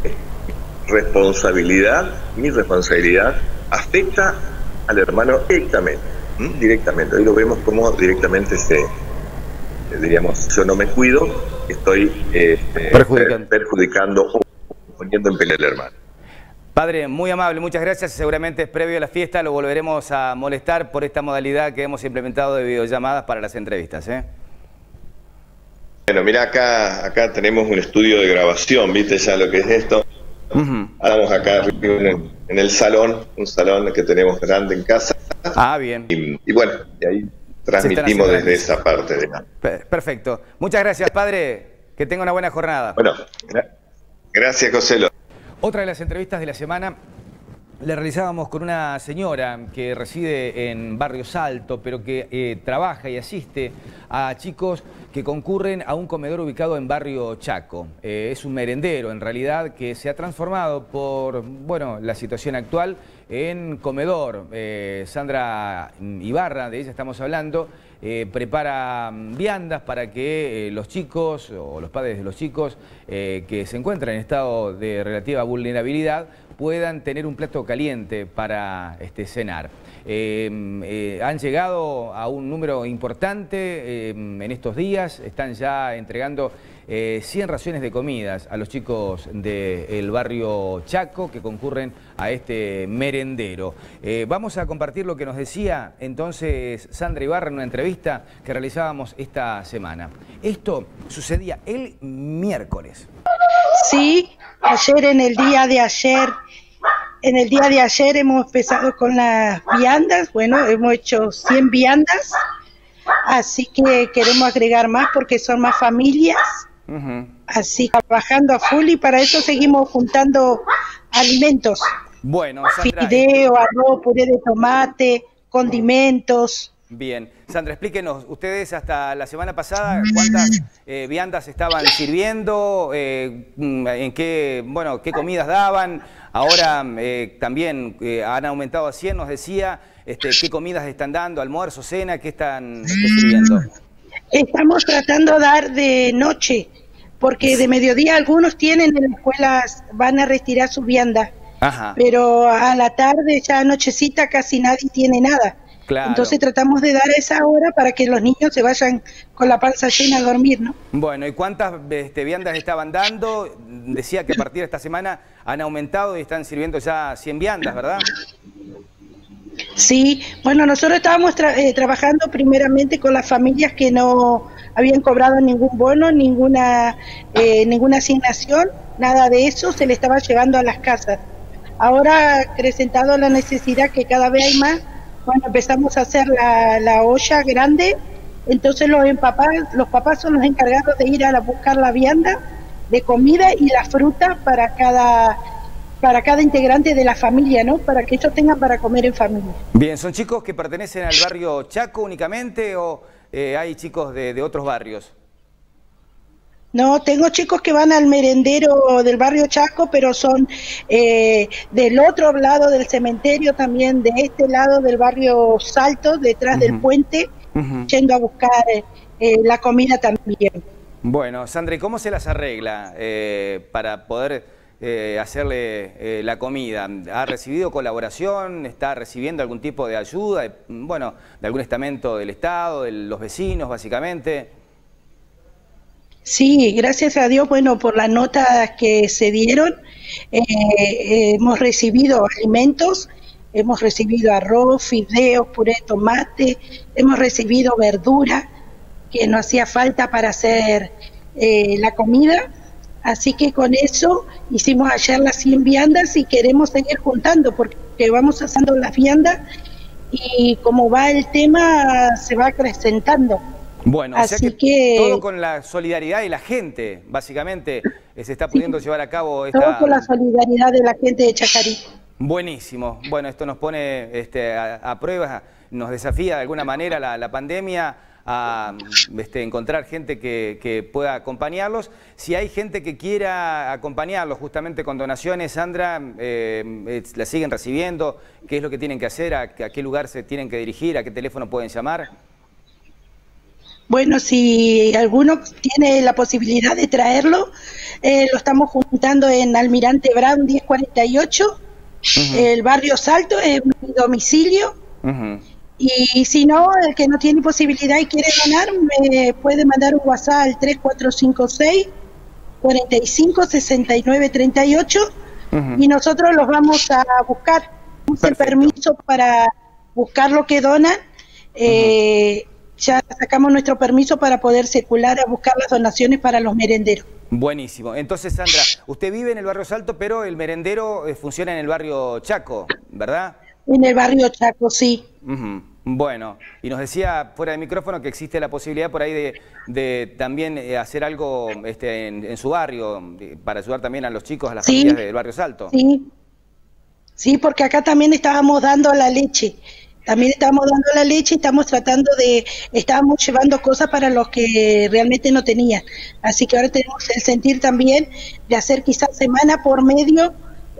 mi responsabilidad afecta al hermano directamente. Hoy lo vemos como directamente diríamos, yo no me cuido, estoy perjudicando o poniendo en peligro al hermano. Padre, muy amable, muchas gracias. Seguramente es previo a la fiesta, lo volveremos a molestar por esta modalidad que hemos implementado de videollamadas para las entrevistas. Bueno, mira, acá tenemos un estudio de grabación, ¿viste ya lo que es esto? Estamos acá en el salón, un salón que tenemos grande en casa. Ah, bien. Y bueno, y ahí transmitimos desde esa parte. Perfecto. Muchas gracias, padre. Que tenga una buena jornada. Bueno, gracias, José. Otra de las entrevistas de la semana la realizábamos con una señora que reside en Barrio Salto, pero que trabaja y asiste a chicos que concurren a un comedor ubicado en Barrio Chaco. Es un merendero, en realidad, que se ha transformado por, bueno, la situación actual en comedor. Sandra Ibarra, de ella estamos hablando, prepara viandas para que los chicos o los padres de los chicos que se encuentran en estado de relativa vulnerabilidad puedan tener un plato caliente para cenar. Han llegado a un número importante en estos días, están ya entregando 100 raciones de comidas a los chicos del barrio Chaco que concurren a este merendero. Vamos a compartir lo que nos decía entonces Sandra Ibarra en una entrevista que realizábamos esta semana. Esto sucedía el miércoles. Sí, en el día de ayer hemos empezado con las viandas. Bueno, hemos hecho 100 viandas, así que queremos agregar más porque son más familias. Así, trabajando a full, y para eso seguimos juntando alimentos. Bueno, Sandra, fideo, arroz, puré de tomate, condimentos. Bien. Sandra, explíquenos, ustedes hasta la semana pasada, ¿cuántas viandas estaban sirviendo? ¿En qué comidas daban? Ahora también han aumentado a 100, nos decía. ¿Qué comidas están dando? ¿Almuerzo, cena? ¿Qué están sirviendo? Estamos tratando de dar de noche, porque de mediodía algunos tienen en las escuelas, van a retirar su vianda. Ajá. Pero a la tarde, ya nochecita, casi nadie tiene nada. Claro. Entonces tratamos de dar a esa hora para que los niños se vayan con la panza llena a dormir, ¿no? Bueno, ¿y cuántas viandas estaban dando? Decía que a partir de esta semana han aumentado y están sirviendo ya 100 viandas, ¿verdad? Sí, bueno, nosotros estábamos trabajando primeramente con las familias que no habían cobrado ningún bono, ninguna asignación, nada de eso, se le estaba llevando a las casas. Ahora, acrecentado la necesidad que cada vez hay más, bueno, empezamos a hacer la olla grande, entonces los papás son los encargados de ir a buscar la vianda de comida y la fruta para cada integrante de la familia, ¿no? Para que ellos tengan para comer en familia. Bien, ¿son chicos que pertenecen al barrio Chaco únicamente o hay chicos de otros barrios? No, tengo chicos que van al merendero del barrio Chaco, pero son del otro lado del cementerio, también de este lado del barrio Salto, detrás del puente, yendo a buscar la comida también. Bueno, Sandra, ¿y cómo se las arregla para poder hacerle la comida? ¿Ha recibido colaboración? ¿Está recibiendo algún tipo de ayuda? Bueno, de algún estamento del Estado, de los vecinos, básicamente. Sí, gracias a Dios, bueno, por las notas que se dieron, hemos recibido alimentos, hemos recibido arroz, fideos, puré de tomate, hemos recibido verdura que nos hacía falta para hacer la comida, así que con eso hicimos ayer las 100 viandas y queremos seguir juntando porque vamos haciendo las viandas y como va el tema se va acrecentando. Bueno, así o sea que todo con la solidaridad de la gente, básicamente, se está pudiendo llevar a cabo esta... Todo con la solidaridad de la gente de Chajarí. Buenísimo. Bueno, esto nos pone a prueba, nos desafía de alguna manera la pandemia a encontrar gente que pueda acompañarlos. Si hay gente que quiera acompañarlos justamente con donaciones, Sandra, ¿la siguen recibiendo? ¿Qué es lo que tienen que hacer? ¿A qué lugar se tienen que dirigir? ¿A qué teléfono pueden llamar? Bueno, si alguno tiene la posibilidad de traerlo, lo estamos juntando en Almirante Brown 1048, el barrio Salto, es mi domicilio. Y si no, el que no tiene posibilidad y quiere donar, me puede mandar un WhatsApp al 3456 45 69 38 y nosotros los vamos a buscar. Tenemos el permiso para buscar lo que donan. Ya sacamos nuestro permiso para poder circular a buscar las donaciones para los merenderos. Buenísimo. Entonces, Sandra, usted vive en el barrio Salto, pero el merendero funciona en el barrio Chaco, ¿verdad? En el barrio Chaco, sí. Bueno, y nos decía fuera de micrófono que existe la posibilidad por ahí de también hacer algo en su barrio, para ayudar también a los chicos, a las familias del barrio Salto. Sí, porque acá también estábamos dando la leche. También estamos dando la leche y estamos tratando estábamos llevando cosas para los que realmente no tenían. Así que ahora tenemos el sentir también de hacer quizás semana por medio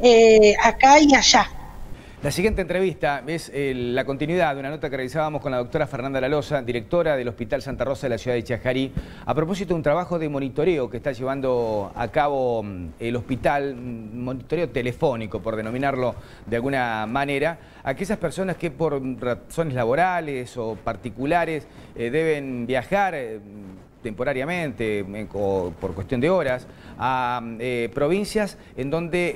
acá y allá. La siguiente entrevista es la continuidad de una nota que realizábamos con la doctora Fernanda Lalosa, directora del Hospital Santa Rosa de la ciudad de Chajarí, a propósito de un trabajo de monitoreo que está llevando a cabo el hospital, monitoreo telefónico, por denominarlo de alguna manera, a aquellas personas que por razones laborales o particulares deben viajar temporariamente o por cuestión de horas a provincias en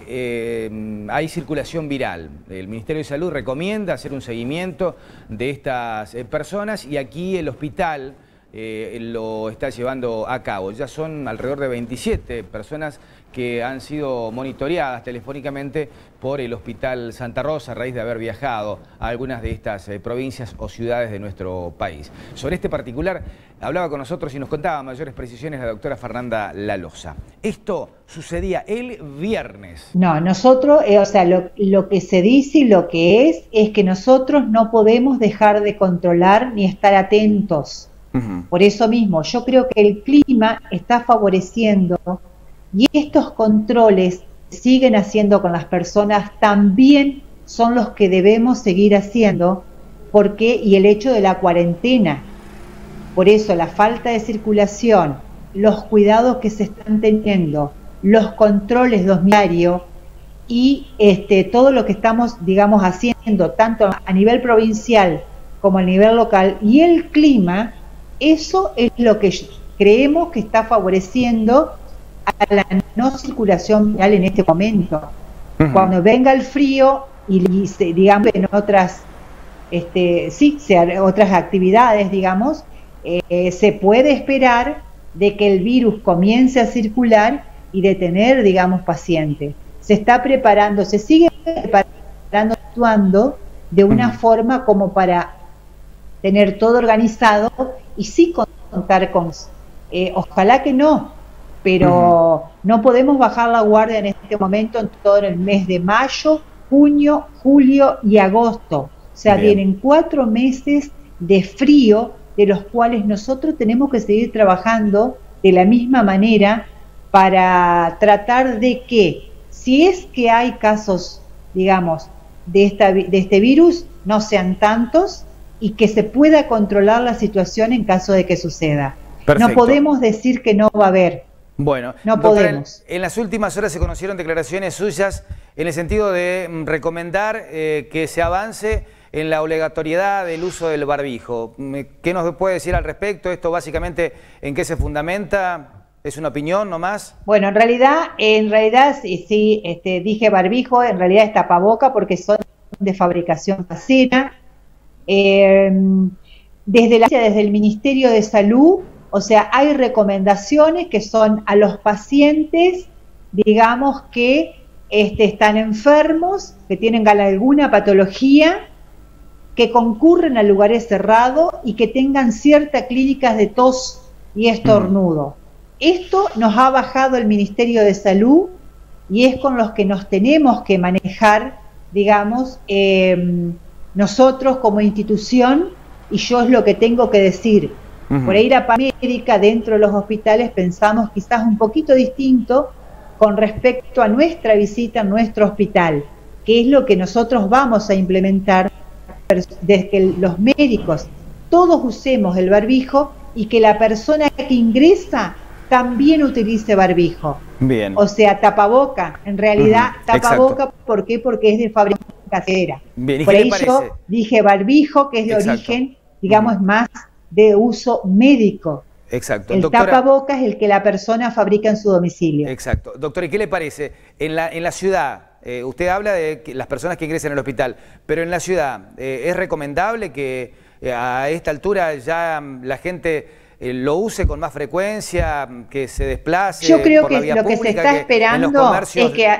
donde hay circulación viral. El Ministerio de Salud recomienda hacer un seguimiento de estas personas y aquí el hospital lo está llevando a cabo. Ya son alrededor de 27 personas que han sido monitoreadas telefónicamente por el Hospital Santa Rosa a raíz de haber viajado a algunas de estas provincias o ciudades de nuestro país. Sobre este particular hablaba con nosotros y nos contaba mayores precisiones la doctora Fernanda Lalosa. Esto sucedía el viernes. No, nosotros, o sea, lo que se dice y lo que es que nosotros no podemos dejar de controlar ni estar atentos. Por eso mismo, yo creo que el clima está favoreciendo y estos controles que siguen haciendo con las personas también son los que debemos seguir haciendo, y el hecho de la cuarentena. Por eso la falta de circulación, los cuidados que se están teniendo, los controles diarios y todo lo que estamos, digamos, haciendo, tanto a nivel provincial como a nivel local, y el clima, eso es lo que creemos que está favoreciendo a la no circulación viral en este momento. Cuando venga el frío y digamos en otras otras actividades, digamos, se puede esperar de que el virus comience a circular y de tener, digamos, pacientes. Se está preparando, se sigue preparando, actuando de una forma como para tener todo organizado y sí contar con... ojalá que no, pero no podemos bajar la guardia en este momento, en todo el mes de mayo, junio, julio y agosto. O sea, vienen 4 meses de frío, de los cuales nosotros tenemos que seguir trabajando de la misma manera para tratar de que, si es que hay casos, digamos, de este virus, no sean tantos y que se pueda controlar la situación en caso de que suceda. Perfecto. No podemos decir que no va a haber. Bueno, no doctora, podemos. En las últimas horas se conocieron declaraciones suyas en el sentido de recomendar que se avance en la obligatoriedad del uso del barbijo. ¿Qué nos puede decir al respecto? ¿Esto básicamente en qué se fundamenta? ¿Es una opinión nomás? Bueno, en realidad sí, dije barbijo, en realidad es tapaboca porque son de fabricación casera. Desde el Ministerio de Salud, o sea, hay recomendaciones que son a los pacientes, digamos, que están enfermos, que tienen alguna patología, que concurren a lugares cerrados y que tengan ciertas clínicas de tos y estornudo. Esto nos ha bajado el Ministerio de Salud y es con los que nos tenemos que manejar, digamos, nosotros como institución, y yo es lo que tengo que decir. Por ahí la médica dentro de los hospitales pensamos quizás un poquito distinto con respecto a nuestra visita a nuestro hospital, que es lo que nosotros vamos a implementar desde que los médicos todos usemos el barbijo y que la persona que ingresa también utilice barbijo. Bien. O sea, tapaboca, en realidad tapaboca, ¿por qué? Porque es de fabricación casera. Bien, por ahí yo dije barbijo, que es de origen, digamos, más de uso médico. Exacto. El doctora, tapaboca es el que la persona fabrica en su domicilio. Exacto. Doctora, ¿y qué le parece? En la ciudad, usted habla de las personas que ingresan al hospital, pero en la ciudad, ¿es recomendable que a esta altura ya la gente lo use con más frecuencia, que se desplace? Yo creo que lo que se está esperando es que...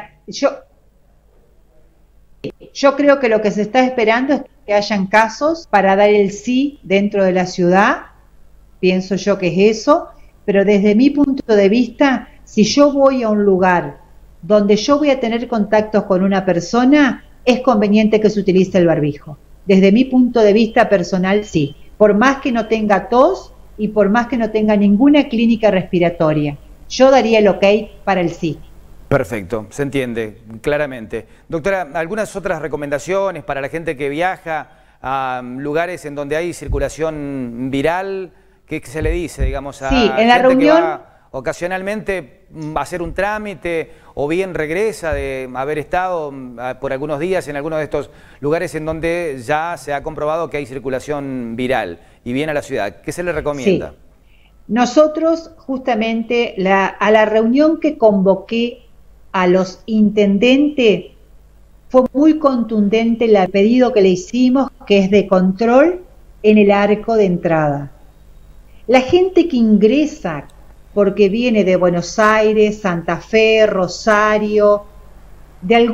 Yo creo que lo que se está esperando es que hayan casos para dar el sí dentro de la ciudad, pienso yo que es eso, pero desde mi punto de vista, si yo voy a un lugar donde yo voy a tener contactos con una persona, es conveniente que se utilice el barbijo. Desde mi punto de vista personal, sí, por más que no tenga tos y por más que no tenga ninguna clínica respiratoria, yo daría el ok para el sí. Perfecto, se entiende claramente. Doctora, ¿algunas otras recomendaciones para la gente que viaja a lugares en donde hay circulación viral? ¿Qué se le dice, digamos, a en la reunión que va ocasionalmente a hacer un trámite o bien regresa de haber estado por algunos días en algunos de estos lugares en donde ya se ha comprobado que hay circulación viral y viene a la ciudad? ¿Qué se le recomienda? Sí. Nosotros, justamente, a la reunión que convoqué a los intendentes, fue muy contundente el pedido que le hicimos, que es de control en el arco de entrada. La gente que ingresa porque viene de Buenos Aires, Santa Fe, Rosario, de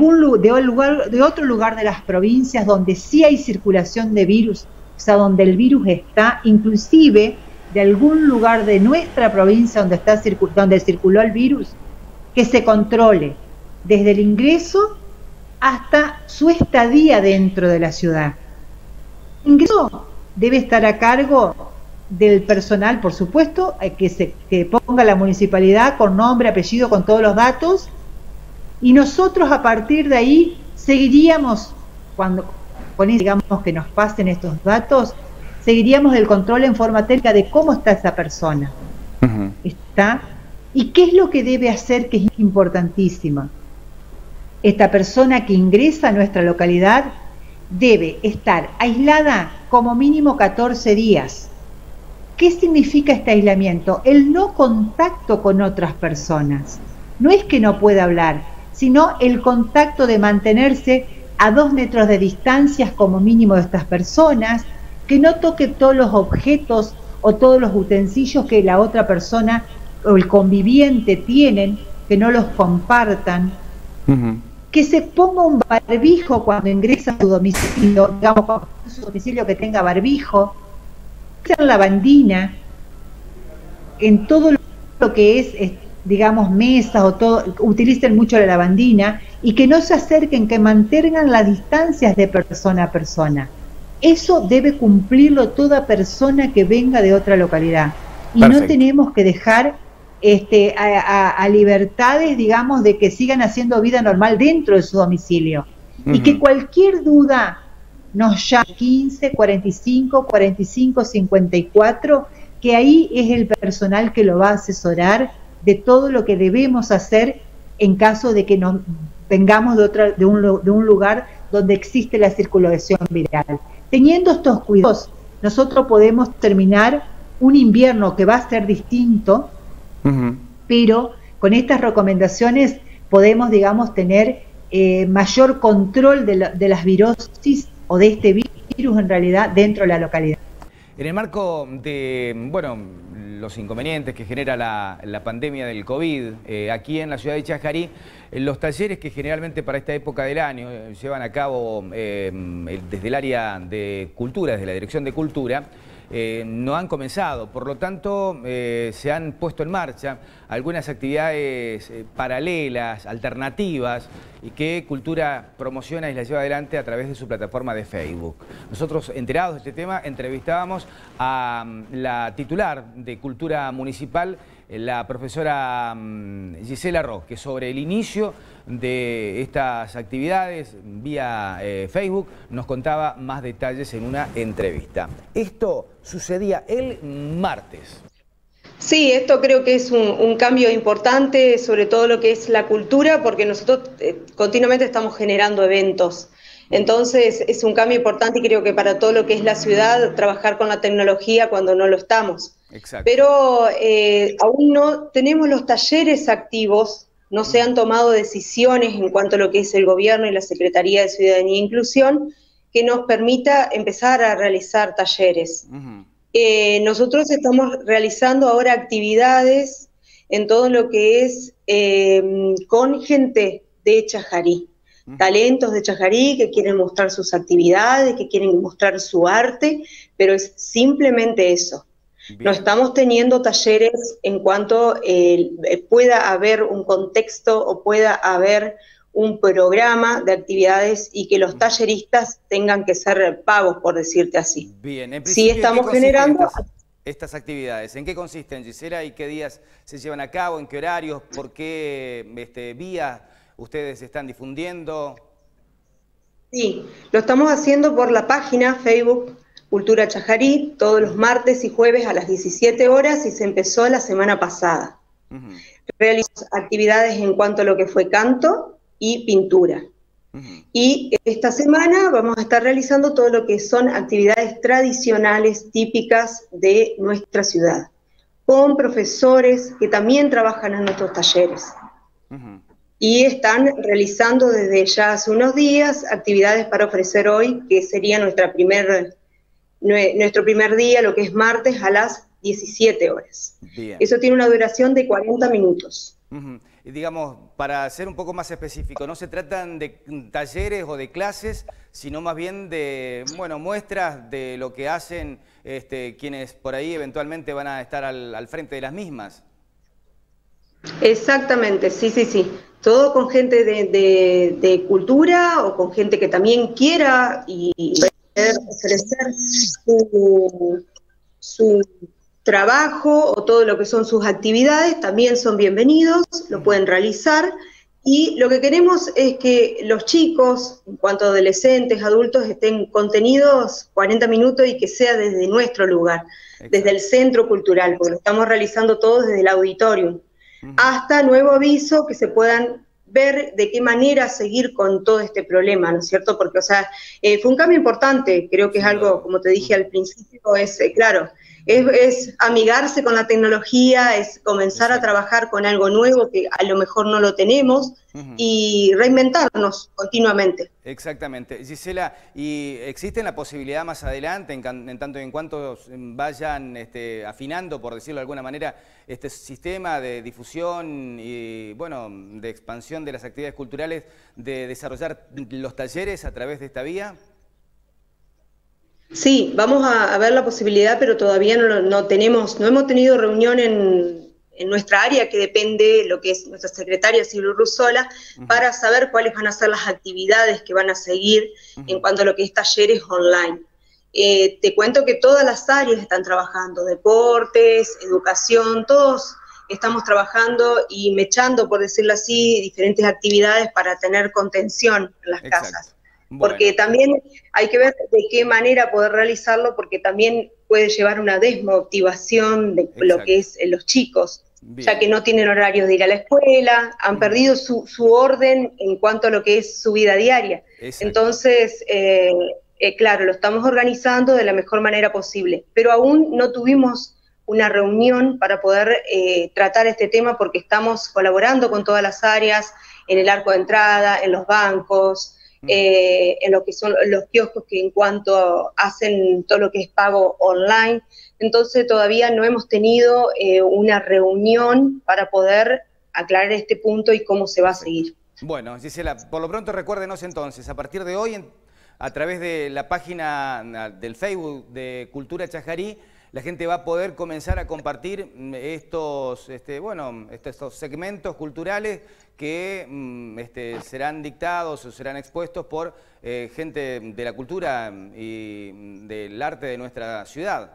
otro lugar de las provincias donde sí hay circulación de virus, o sea, donde el virus está, inclusive de algún lugar de nuestra provincia donde circuló el virus, que se controle desde el ingreso hasta su estadía dentro de la ciudad. El ingreso debe estar a cargo del personal, por supuesto, que ponga la municipalidad con nombre, apellido, con todos los datos, y nosotros a partir de ahí seguiríamos, digamos que nos pasen estos datos, seguiríamos el control en forma técnica de cómo está esa persona. ¿Está? ¿Y qué es lo que debe hacer, que es importantísima? Esta persona que ingresa a nuestra localidad debe estar aislada como mínimo 14 días. ¿Qué significa este aislamiento? El no contacto con otras personas. No es que no pueda hablar, sino el contacto de mantenerse a 2 metros de distancia como mínimo de estas personas, que no toque todos los objetos o todos los utensilios que la otra persona o el conviviente tienen, que no los compartan, que se ponga un barbijo cuando ingresa a su domicilio, digamos, su domicilio que tenga barbijo, que sea lavandina, en todo lo que es, digamos, mesas o todo, utilicen mucho la lavandina, y que no se acerquen, que mantengan las distancias de persona a persona. Eso debe cumplirlo toda persona que venga de otra localidad. Y Perfecto. No tenemos que dejar a libertades, digamos, de que sigan haciendo vida normal dentro de su domicilio. Y que cualquier duda nos llame 15 45 45 54, que ahí es el personal que lo va a asesorar de todo lo que debemos hacer en caso de que nos vengamos de un lugar donde existe la circulación viral. Teniendo estos cuidados, nosotros podemos terminar un invierno que va a ser distinto, pero con estas recomendaciones podemos, digamos, tener mayor control de las virosis o de este virus en realidad dentro de la localidad. En el marco de, bueno, los inconvenientes que genera la pandemia del COVID, aquí en la ciudad de Chajarí, los talleres que generalmente para esta época del año llevan a cabo desde el área de cultura, desde la Dirección de Cultura, no han comenzado. Por lo tanto, se han puesto en marcha algunas actividades paralelas, alternativas, y que Cultura promociona y las lleva adelante a través de su plataforma de Facebook. Nosotros, enterados de este tema, entrevistábamos a la titular de Cultura Municipal, la profesora Gisela Ross, que sobre el inicio de estas actividades vía Facebook nos contaba más detalles en una entrevista. Esto sucedía el martes. Sí, esto creo que es un cambio importante, sobre todo lo que es la cultura, porque nosotros continuamente estamos generando eventos. Entonces es un cambio importante y creo que para todo lo que es la ciudad, trabajar con la tecnología cuando no lo estamos. Exacto. Pero aún no tenemos los talleres activos, no se han tomado decisiones en cuanto a lo que es el gobierno y la Secretaría de Ciudadanía e Inclusión que nos permita empezar a realizar talleres. Nosotros estamos realizando ahora actividades en todo lo que es con gente de Chajarí, talentos de Chajarí que quieren mostrar sus actividades, que quieren mostrar su arte, pero es simplemente eso. Bien. No estamos teniendo talleres en cuanto pueda haber un contexto o pueda haber un programa de actividades y que los talleristas tengan que ser pagos, por decirte así. Bien, en principio, sí estamos generando estas actividades. ¿En qué consisten, Gisela, y qué días se llevan a cabo, en qué horarios, por qué vías ustedes están difundiendo? Sí, lo estamos haciendo por la página Facebook Cultura Chajarí, todos los martes y jueves a las 17 horas y se empezó la semana pasada. Realizamos actividades en cuanto a lo que fue canto y pintura. Y esta semana vamos a estar realizando todo lo que son actividades tradicionales típicas de nuestra ciudad, con profesores que también trabajan en nuestros talleres. Y están realizando desde ya hace unos días actividades para ofrecer hoy, que sería nuestro primer día, lo que es martes a las 17 horas. Bien. Eso tiene una duración de 40 minutos. Y digamos, para ser un poco más específico, no se tratan de talleres o de clases, sino más bien de, bueno, muestras de lo que hacen quienes por ahí eventualmente van a estar al frente de las mismas. Exactamente, sí, sí, sí. Todo con gente de cultura o con gente que también quiera y ofrecer su trabajo o todo lo que son sus actividades, también son bienvenidos, lo pueden realizar. Y lo que queremos es que los chicos, en cuanto a adolescentes, adultos, estén contenidos 40 minutos y que sea desde nuestro lugar, desde el centro cultural, porque lo estamos realizando todo desde el auditorium. Hasta nuevo aviso, que se puedan ver de qué manera seguir con todo este problema, ¿no es cierto? Porque, o sea, fue un cambio importante, creo que es algo, como te dije al principio, claro, es amigarse con la tecnología, es comenzar a trabajar con algo nuevo que a lo mejor no lo tenemos y reinventarnos continuamente. Exactamente. Gisela, ¿y existe la posibilidad más adelante, en tanto y en cuanto vayan afinando, por decirlo de alguna manera, este sistema de difusión y, bueno, de expansión de las actividades culturales, de desarrollar los talleres a través de esta vía? Sí, vamos a ver la posibilidad, pero todavía no hemos tenido reunión en nuestra área, que depende lo que es nuestra secretaria Silvia Ruzola, para saber cuáles van a ser las actividades que van a seguir en cuanto a lo que es talleres online. Te cuento que todas las áreas están trabajando, deportes, educación, todos estamos trabajando y mechando, por decirlo así, diferentes actividades para tener contención en las casas. Bueno. Porque también hay que ver de qué manera poder realizarlo, porque también puede llevar una desmotivación de lo que es los chicos. Bien. Ya que no tienen horarios de ir a la escuela, han perdido su orden en cuanto a lo que es su vida diaria. Exacto. Entonces, claro, lo estamos organizando de la mejor manera posible, pero aún no tuvimos una reunión para poder tratar este tema, porque estamos colaborando con todas las áreas, en el arco de entrada, en los bancos, en lo que son los kioscos, que en cuanto hacen todo lo que es pago online. Entonces todavía no hemos tenido una reunión para poder aclarar este punto y cómo se va a seguir. Bueno, Gisela, por lo pronto recuérdenos entonces, a partir de hoy, a través de la página del Facebook de Cultura Chajarí, la gente va a poder comenzar a compartir estos segmentos culturales que serán dictados o serán expuestos por gente de la cultura y del arte de nuestra ciudad.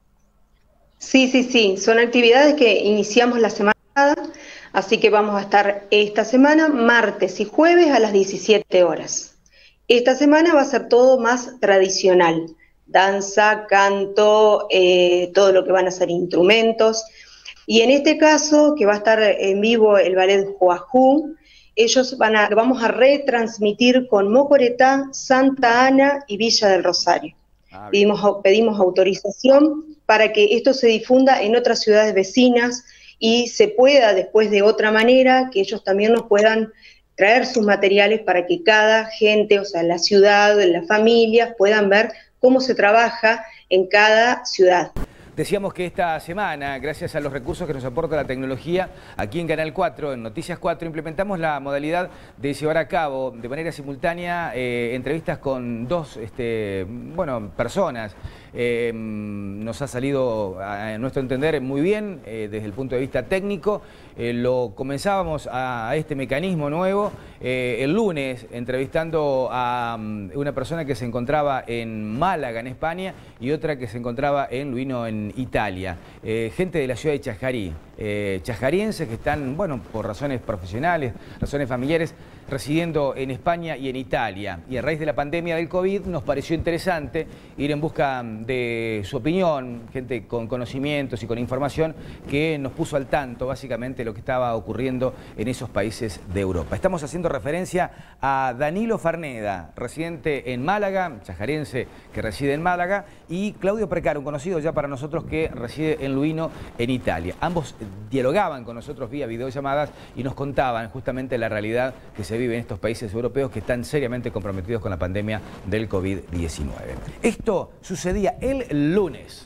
Sí, son actividades que iniciamos la semana pasada, así que vamos a estar esta semana, martes y jueves a las 17 horas. Esta semana va a ser todo más tradicional, danza, canto, todo lo que van a ser instrumentos. Y en este caso, que va a estar en vivo el ballet Huajú, vamos a retransmitir con Mocoretá, Santa Ana y Villa del Rosario. Pedimos autorización para que esto se difunda en otras ciudades vecinas y se pueda después de otra manera, que ellos también nos puedan traer sus materiales para que cada gente, o sea, la ciudad, las familias, puedan ver cómo se trabaja en cada ciudad. Decíamos que esta semana, gracias a los recursos que nos aporta la tecnología, aquí en Canal 4, en Noticias 4, implementamos la modalidad de llevar a cabo de manera simultánea entrevistas con dos personas. Nos ha salido, a nuestro entender, muy bien desde el punto de vista técnico. Lo comenzábamos a este mecanismo nuevo el lunes, entrevistando a una persona que se encontraba en Málaga, en España, y otra que se encontraba en Luino, en Italia. Gente de la ciudad de Chajarí, chajarienses que están, por razones profesionales, razones familiares, residiendo en España y en Italia. Y a raíz de la pandemia del COVID nos pareció interesante ir en busca de su opinión, gente con conocimientos y con información que nos puso al tanto básicamente lo que estaba ocurriendo en esos países de Europa. Estamos haciendo referencia a Danilo Farneda, residente en Málaga, chajariense que reside en Málaga, y Claudio Precaro, un conocido ya para nosotros que reside en Luino, en Italia. Ambos dialogaban con nosotros vía videollamadas y nos contaban justamente la realidad que se vive en estos países europeos que están seriamente comprometidos con la pandemia del COVID-19. Esto sucedía el lunes.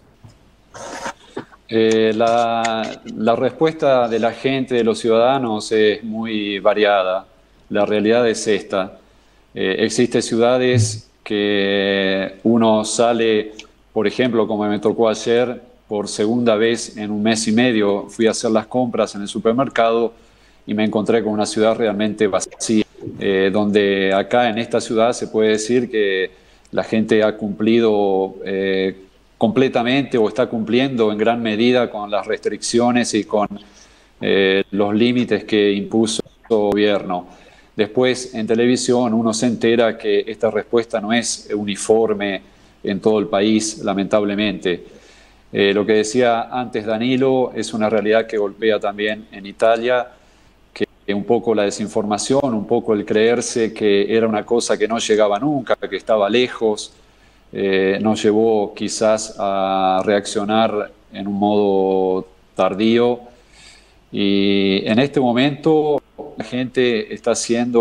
La respuesta de la gente, de los ciudadanos, es muy variada. La realidad es esta. Existen ciudades que uno sale, por ejemplo, como me tocó ayer, por segunda vez en un mes y medio, fui a hacer las compras en el supermercado y me encontré con una ciudad realmente vacía, donde acá en esta ciudad se puede decir que la gente ha cumplido completamente o está cumpliendo en gran medida con las restricciones y con los límites que impuso el gobierno. Después, en televisión, uno se entera que esta respuesta no es uniforme en todo el país, lamentablemente. Lo que decía antes Danilo es una realidad que golpea también en Italia, que un poco la desinformación, un poco el creerse que era una cosa que no llegaba nunca, que estaba lejos, nos llevó quizás a reaccionar en un modo tardío. Y en este momento la gente está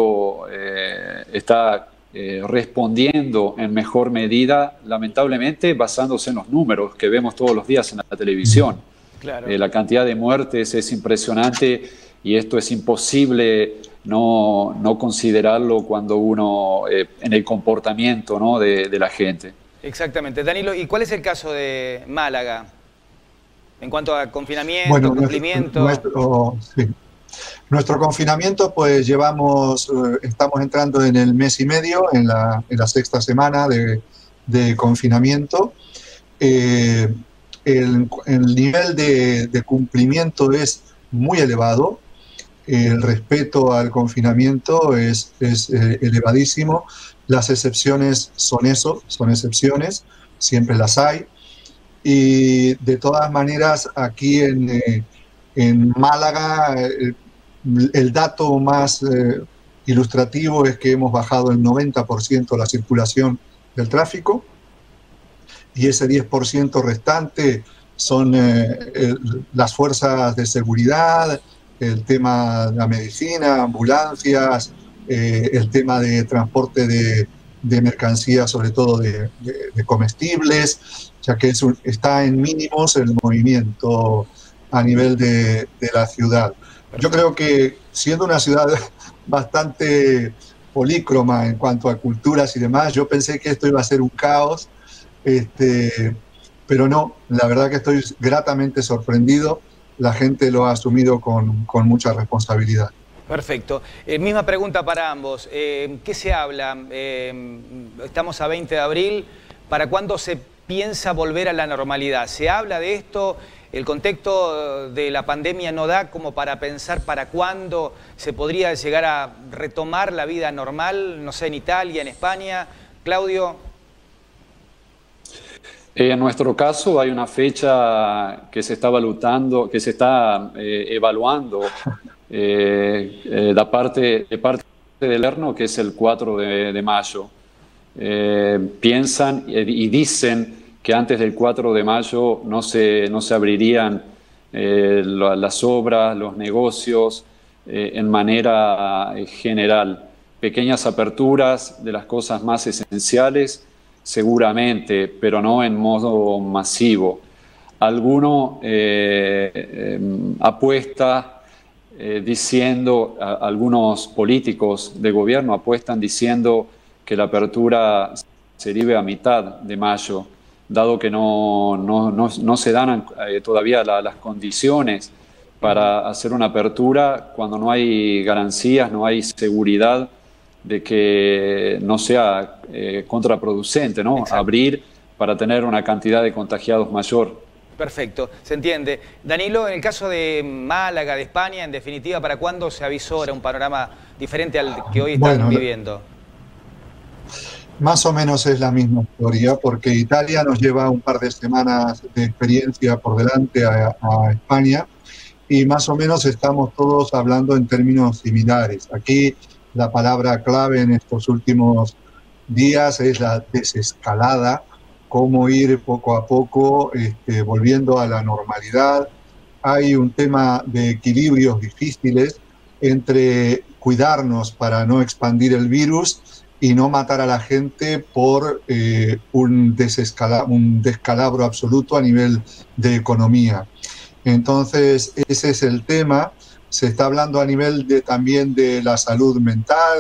respondiendo en mejor medida, lamentablemente basándose en los números que vemos todos los días en la televisión. Claro. La cantidad de muertes es impresionante y esto es imposible no considerarlo cuando uno, en el comportamiento, ¿no?, de la gente. Exactamente. Danilo, ¿y cuál es el caso de Málaga en cuanto a confinamiento, cumplimiento? Nuestro confinamiento, pues estamos entrando en el mes y medio, en la sexta semana de confinamiento. El nivel de cumplimiento es muy elevado. El respeto al confinamiento es elevadísimo. Las excepciones son eso, son excepciones, siempre las hay. Y de todas maneras, aquí en Málaga, el dato más ilustrativo es que hemos bajado el 90% la circulación del tráfico, y ese 10% restante son las fuerzas de seguridad, el tema de la medicina, ambulancias, el tema de transporte de mercancías, sobre todo de comestibles, ya que está en mínimos el movimiento a nivel de la ciudad. Yo creo que siendo una ciudad bastante polícroma en cuanto a culturas y demás, yo pensé que esto iba a ser un caos, pero no, la verdad que estoy gratamente sorprendido. La gente lo ha asumido con mucha responsabilidad. Perfecto. Misma pregunta para ambos. ¿Qué se habla? Estamos a 20 de abril. ¿Para cuándo se piensa volver a la normalidad? ¿Se habla de esto? ¿El contexto de la pandemia no da como para pensar para cuándo se podría llegar a retomar la vida normal? No sé, en Italia, en España. Claudio. En nuestro caso hay una fecha que se está evaluando de parte del gobierno, que es el 4 de mayo. Piensan y dicen que antes del 4 de mayo no se abrirían las obras, los negocios en manera general. Pequeñas aperturas de las cosas más esenciales, seguramente, pero no en modo masivo. Alguno apuesta diciendo, algunos políticos de gobierno apuestan diciendo que la apertura se debe a mitad de mayo, dado que no se dan todavía las condiciones para hacer una apertura cuando no hay garantías, no hay seguridad de que no sea contraproducente, ¿no? Exacto. Abrir para tener una cantidad de contagiados mayor. Perfecto, se entiende. Danilo, en el caso de Málaga, de España, en definitiva, ¿para cuándo se avisora un panorama diferente al que hoy estamos viviendo? Más o menos es la misma historia, porque Italia nos lleva un par de semanas de experiencia por delante a España, y más o menos estamos todos hablando en términos similares. Aquí la palabra clave en estos últimos días es la desescalada, cómo ir poco a poco volviendo a la normalidad. Hay un tema de equilibrios difíciles entre cuidarnos para no expandir el virus y no matar a la gente por un descalabro absoluto a nivel de economía. Entonces, ese es el tema. Se está hablando a nivel también de la salud mental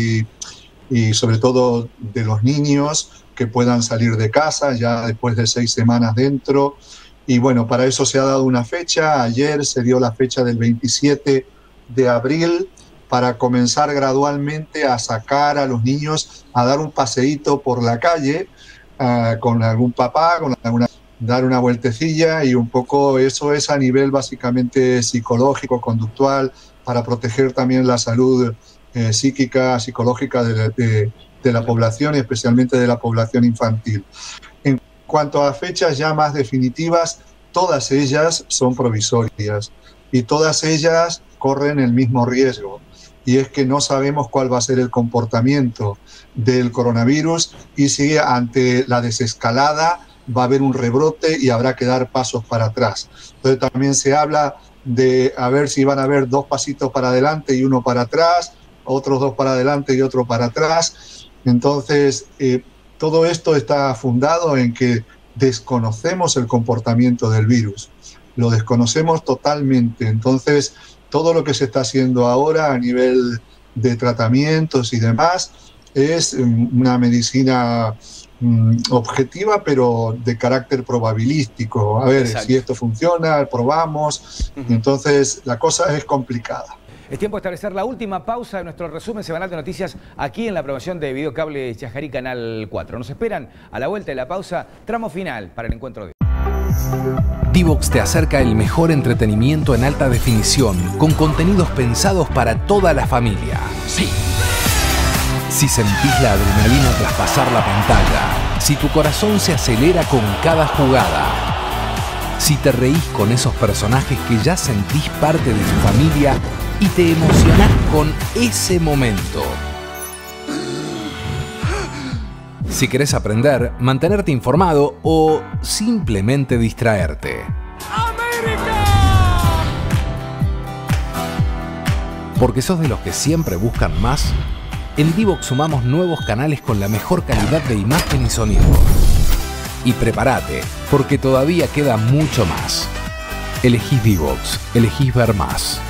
y sobre todo de los niños que puedan salir de casa ya después de 6 semanas dentro. Y bueno, para eso se ha dado una fecha. Ayer se dio la fecha del 27 de abril para comenzar gradualmente a sacar a los niños a dar un paseíto por la calle con algún papá, dar una vueltecilla, y un poco eso es a nivel básicamente psicológico, conductual, para proteger también la salud psíquica, psicológica de la población, y especialmente de la población infantil. En cuanto a fechas ya más definitivas, todas ellas son provisorias y todas ellas corren el mismo riesgo, y es que no sabemos cuál va a ser el comportamiento del coronavirus y si ante la desescalada va a haber un rebrote y habrá que dar pasos para atrás. Entonces también se habla de a ver si van a haber 2 pasitos para adelante y 1 para atrás, otros 2 para adelante y otro para atrás. Entonces todo esto está fundado en que desconocemos el comportamiento del virus, lo desconocemos totalmente. Entonces todo lo que se está haciendo ahora a nivel de tratamientos y demás es una medicina objetiva, pero de carácter probabilístico. A ver, exacto, si esto funciona, probamos. Entonces la cosa es complicada. Es tiempo de establecer la última pausa de nuestro resumen semanal de noticias aquí en la programación de Videocable Chajarí Canal 4. Nos esperan a la vuelta de la pausa, tramo final para el encuentro de hoy. Divox te acerca el mejor entretenimiento en alta definición, con contenidos pensados para toda la familia. Sí. Si sentís la adrenalina tras pasar la pantalla, si tu corazón se acelera con cada jugada, si te reís con esos personajes que ya sentís parte de tu familia y te emocionás con ese momento. Si querés aprender, mantenerte informado o simplemente distraerte. ¡América! Porque sos de los que siempre buscan más, en Divox sumamos nuevos canales con la mejor calidad de imagen y sonido. Y prepárate, porque todavía queda mucho más. Elegís Divox, elegís ver más.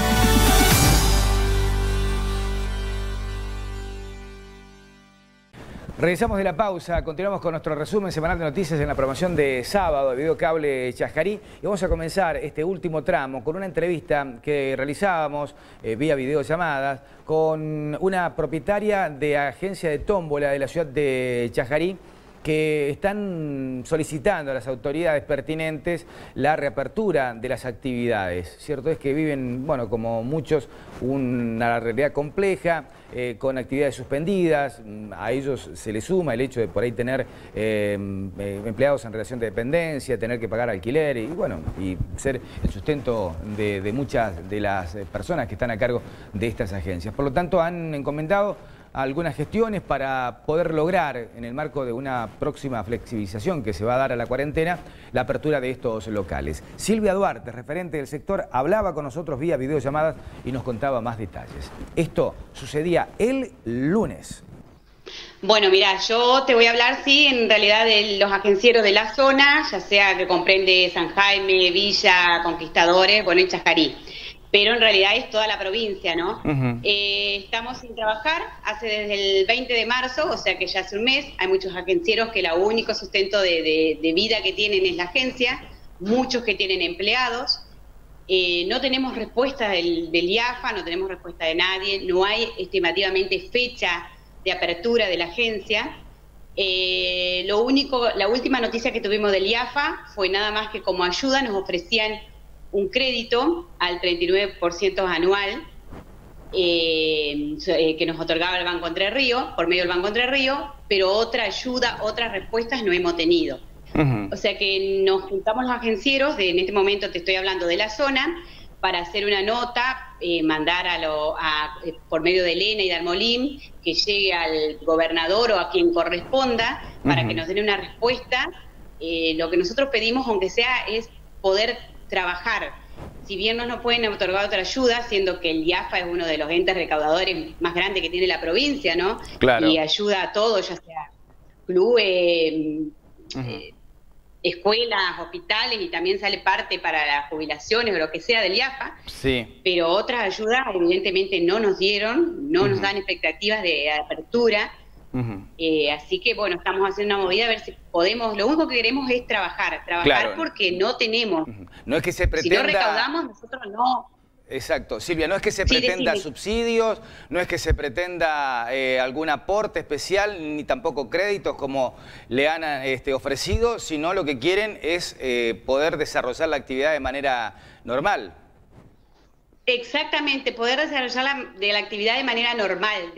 Regresamos de la pausa, continuamos con nuestro resumen semanal de noticias en la promoción de sábado de Videocable Chascarí y vamos a comenzar este último tramo con una entrevista que realizábamos vía videollamadas con una propietaria de agencia de tómbola de la ciudad de Chascarí que están solicitando a las autoridades pertinentes la reapertura de las actividades. Cierto es que viven, bueno, como muchos, una realidad compleja, con actividades suspendidas. A ellos se les suma el hecho de por ahí tener empleados en relación de dependencia, tener que pagar alquiler y bueno, y ser el sustento de muchas de las personas que están a cargo de estas agencias. Por lo tanto, han encomendado algunas gestiones para poder lograr, en el marco de una próxima flexibilización que se va a dar a la cuarentena, la apertura de estos locales. Silvia Duarte, referente del sector, hablaba con nosotros vía videollamadas y nos contaba más detalles. Esto sucedía el lunes. Bueno, mira, yo te voy a hablar, sí, en realidad de los agencieros de la zona, ya sea que comprende San Jaime, Villa, Conquistadores, bueno, y Chascarí. Pero en realidad es toda la provincia, ¿no? Estamos sin trabajar desde el 20 de marzo, o sea que ya hace un mes. Hay muchos agencieros que el único sustento de vida que tienen es la agencia, muchos que tienen empleados. No tenemos respuesta del IAFA, no tenemos respuesta de nadie, no hay estimativamente fecha de apertura de la agencia. La última noticia que tuvimos del IAFA fue nada más que como ayuda nos ofrecían un crédito al 39% anual que nos otorgaba el Banco Entre Ríos, por medio del Banco Entre Ríos, pero otra ayuda, otras respuestas no hemos tenido. O sea que nos juntamos los agencieros, en este momento te estoy hablando de la zona, para hacer una nota, mandar por medio de Elena y de Almolín, que llegue al gobernador o a quien corresponda, para que nos den una respuesta. Lo que nosotros pedimos, aunque sea, es poder trabajar. Si bien no nos pueden otorgar otra ayuda, siendo que el IAFA es uno de los entes recaudadores más grandes que tiene la provincia, ¿no? Claro. Y ayuda a todo, ya sea clubes, escuelas, hospitales, y también sale parte para las jubilaciones o lo que sea del IAFA. Sí. Pero otras ayudas evidentemente no nos dieron, no nos dan expectativas de apertura. Así que bueno, estamos haciendo una movida a ver si podemos. Lo único que queremos es trabajar claro, porque no tenemos. No es que se pretenda. Si no recaudamos, nosotros no. Exacto, Silvia, no es que se pretenda subsidios, no es que se pretenda algún aporte especial, ni tampoco créditos como le han ofrecido, sino lo que quieren es poder desarrollar la actividad de manera normal. Exactamente, poder desarrollar la actividad de manera normal,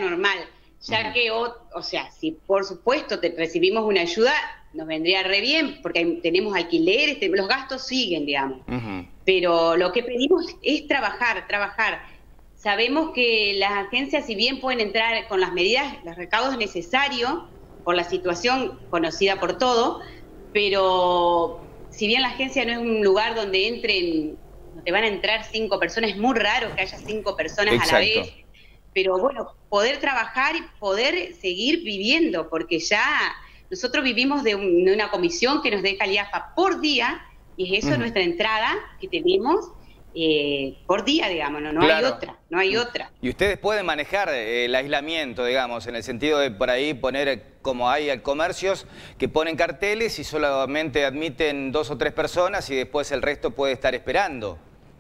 ya que, o sea, si por supuesto recibimos una ayuda, nos vendría re bien, porque tenemos alquileres, los gastos siguen, digamos. Pero lo que pedimos es trabajar. Sabemos que las agencias, si bien pueden entrar con las medidas, los recaudos necesarios, por la situación conocida por todo, pero si bien la agencia no es un lugar donde te van a entrar 5 personas, es muy raro que haya 5 personas a la vez. Pero bueno, poder trabajar y poder seguir viviendo, porque ya nosotros vivimos de una comisión que nos deja el IAFA por día, y es eso nuestra entrada que tenemos por día, digamos, no hay otra. Y ustedes pueden manejar el aislamiento, digamos, en el sentido de por ahí poner, como hay comercios que ponen carteles y solamente admiten 2 o 3 personas y después el resto puede estar esperando.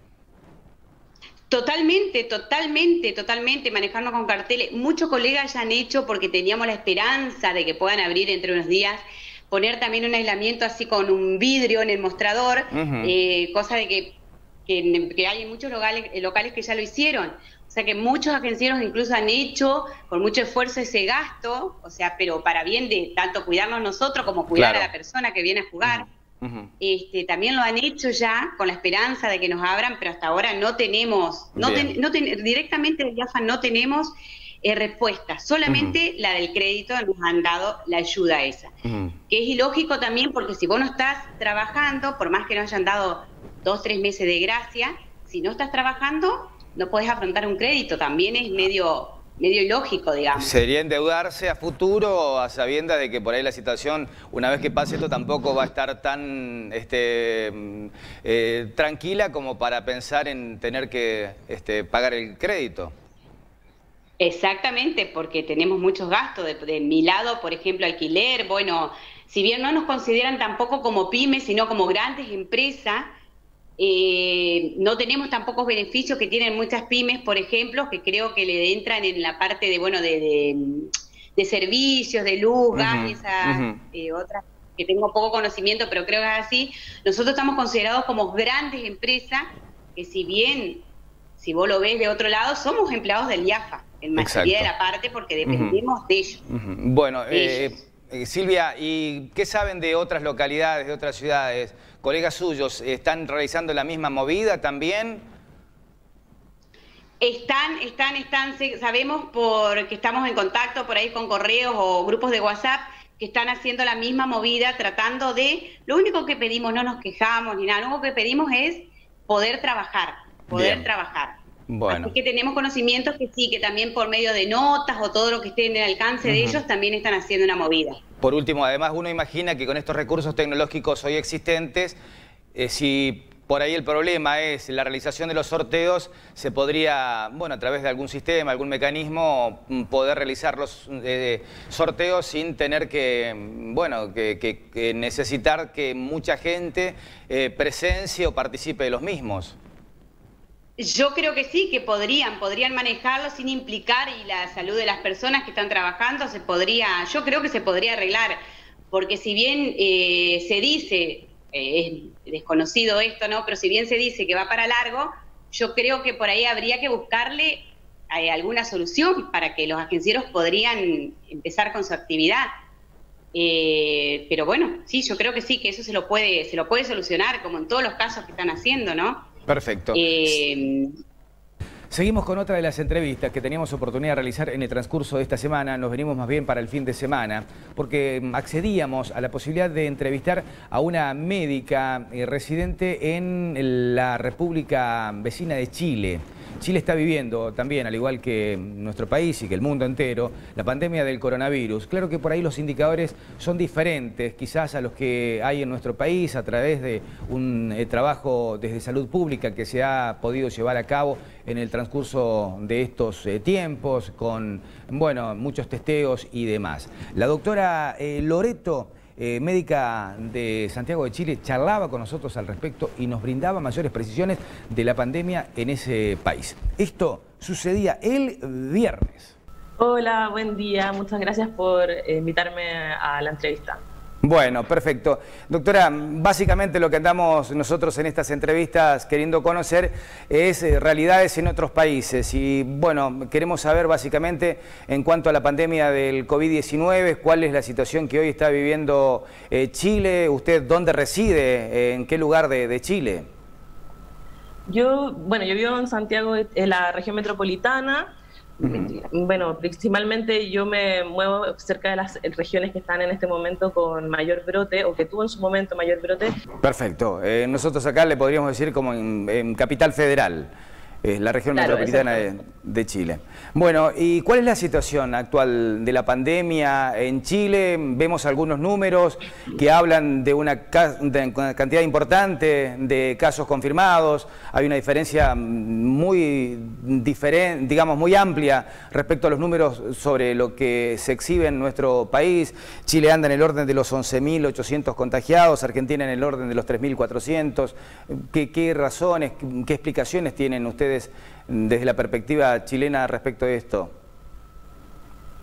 Totalmente, manejarnos con carteles. Muchos colegas ya han hecho porque teníamos la esperanza de que puedan abrir entre unos días, poner también un aislamiento así con un vidrio en el mostrador, cosa de que hay en muchos locales que ya lo hicieron. O sea que muchos agencieros incluso han hecho con mucho esfuerzo ese gasto, o sea, pero para bien de tanto cuidarnos nosotros como cuidar a la persona que viene a jugar. También lo han hecho ya con la esperanza de que nos abran, pero hasta ahora no tenemos, directamente del IAFA no tenemos respuesta, solamente la del crédito nos han dado la ayuda esa, que es ilógico también porque si vos no estás trabajando, por más que nos hayan dado 2 o 3 meses de gracia, si no estás trabajando no podés afrontar un crédito, también es medio ilógico, digamos. ¿Sería endeudarse a futuro a sabiendas de que por ahí la situación, una vez que pase esto, tampoco va a estar tan tranquila como para pensar en tener que pagar el crédito? Exactamente, porque tenemos muchos gastos. De mi lado, por ejemplo, alquiler, bueno, si bien no nos consideran tampoco como pymes, sino como grandes empresas, no tenemos tampoco beneficios que tienen muchas pymes, por ejemplo, que creo que le entran en la parte de servicios, de luz, gas, esas otras que tengo poco conocimiento, pero creo que es así. Nosotros estamos considerados como grandes empresas, que si bien, si vos lo ves de otro lado, somos empleados del IAFA, en mayoría de la parte, porque dependemos de ellos. Bueno, Silvia, ¿y qué saben de otras localidades, de otras ciudades? ¿Colegas suyos están realizando la misma movida también? Sabemos porque estamos en contacto por ahí con correos o grupos de WhatsApp que están haciendo la misma movida, tratando de... Lo único que pedimos, no nos quejamos ni nada, lo único que pedimos es poder trabajar, trabajar. Bueno. Así que tenemos conocimientos que sí, que también por medio de notas o todo lo que esté en el alcance de ellos, también están haciendo una movida. Por último, además uno imagina que con estos recursos tecnológicos hoy existentes, si por ahí el problema es la realización de los sorteos, se podría, bueno, a través de algún sistema, algún mecanismo, poder realizar los sorteos sin tener que, bueno, que necesitar que mucha gente presencie o participe de los mismos. Yo creo que sí, que podrían manejarlo sin implicar y la salud de las personas que están trabajando yo creo que se podría arreglar, porque si bien se dice, es desconocido esto, ¿no? Pero si bien se dice que va para largo, yo creo que por ahí habría que buscarle alguna solución para que los agencieros podrían empezar con su actividad. Pero bueno, sí, yo creo que sí, que eso se lo puede solucionar, como en todos los casos que están haciendo, ¿no? Perfecto. Seguimos con otra de las entrevistas que teníamos oportunidad de realizar en el transcurso de esta semana. Nos venimos más bien para el fin de semana porque accedíamos a la posibilidad de entrevistar a una médica residente en la República vecina de Chile. Chile está viviendo también, al igual que nuestro país y que el mundo entero, la pandemia del coronavirus. Claro que por ahí los indicadores son diferentes quizás a los que hay en nuestro país a través de un trabajo desde salud pública que se ha podido llevar a cabo en el transcurso de estos tiempos con, bueno, muchos testeos y demás. La doctora Loreto, médica de Santiago de Chile, charlaba con nosotros al respecto y nos brindaba mayores precisiones de la pandemia en ese país. Esto sucedía el viernes. Hola, buen día. Muchas gracias por invitarme a la entrevista. Bueno, perfecto. Doctora, básicamente lo que andamos nosotros en estas entrevistas queriendo conocer es realidades en otros países y, bueno, queremos saber básicamente en cuanto a la pandemia del COVID-19, cuál es la situación que hoy está viviendo Chile. ¿Usted dónde reside? ¿En qué lugar de Chile? Yo vivo en Santiago, en la región metropolitana. Bueno, principalmente yo me muevo cerca de las regiones que están en este momento con mayor brote o que tuvo en su momento mayor brote. Perfecto. Nosotros acá le podríamos decir como en Capital Federal, la región metropolitana de Chile. Bueno, ¿y cuál es la situación actual de la pandemia en Chile? Vemos algunos números que hablan de una cantidad importante de casos confirmados. Hay una diferencia muy diferente, digamos, muy amplia respecto a los números sobre lo que se exhibe en nuestro país. Chile anda en el orden de los 11.800 contagiados, Argentina en el orden de los 3.400. ¿Qué razones, qué explicaciones tienen ustedes desde la perspectiva chilena respecto de esto?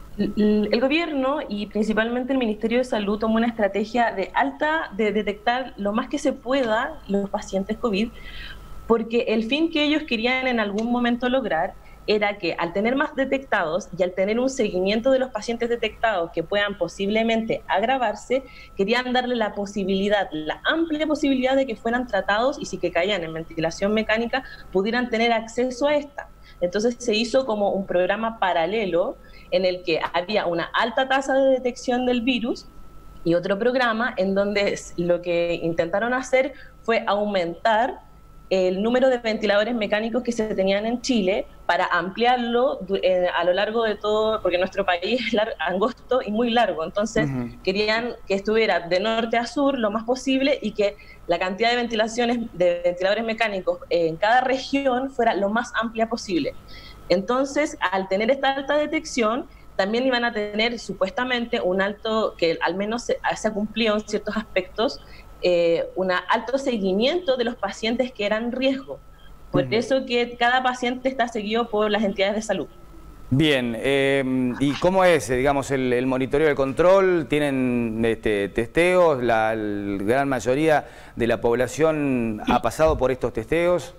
El gobierno y principalmente el Ministerio de Salud tomó una estrategia de detectar lo más que se pueda los pacientes COVID, porque el fin que ellos querían en algún momento lograr era que al tener más detectados y al tener un seguimiento de los pacientes detectados que puedan posiblemente agravarse, querían darle la posibilidad, la amplia posibilidad de que fueran tratados y si que caían en ventilación mecánica pudieran tener acceso a esta. Entonces se hizo como un programa paralelo en el que había una alta tasa de detección del virus y otro programa en donde lo que intentaron hacer fue aumentar el número de ventiladores mecánicos que se tenían en Chile para ampliarlo a lo largo de todo, porque nuestro país es angosto y muy largo, entonces querían que estuviera de norte a sur lo más posible y que la cantidad de ventiladores mecánicos en cada región fuera lo más amplia posible. Entonces, al tener esta alta detección, también iban a tener supuestamente un alto, que al menos se ha cumplido en ciertos aspectos, un alto seguimiento de los pacientes que eran en riesgo. Por eso que cada paciente está seguido por las entidades de salud. Bien, ¿y cómo es, digamos, el monitoreo del control? ¿Tienen testeos? ¿La gran mayoría de la población ha pasado por estos testeos?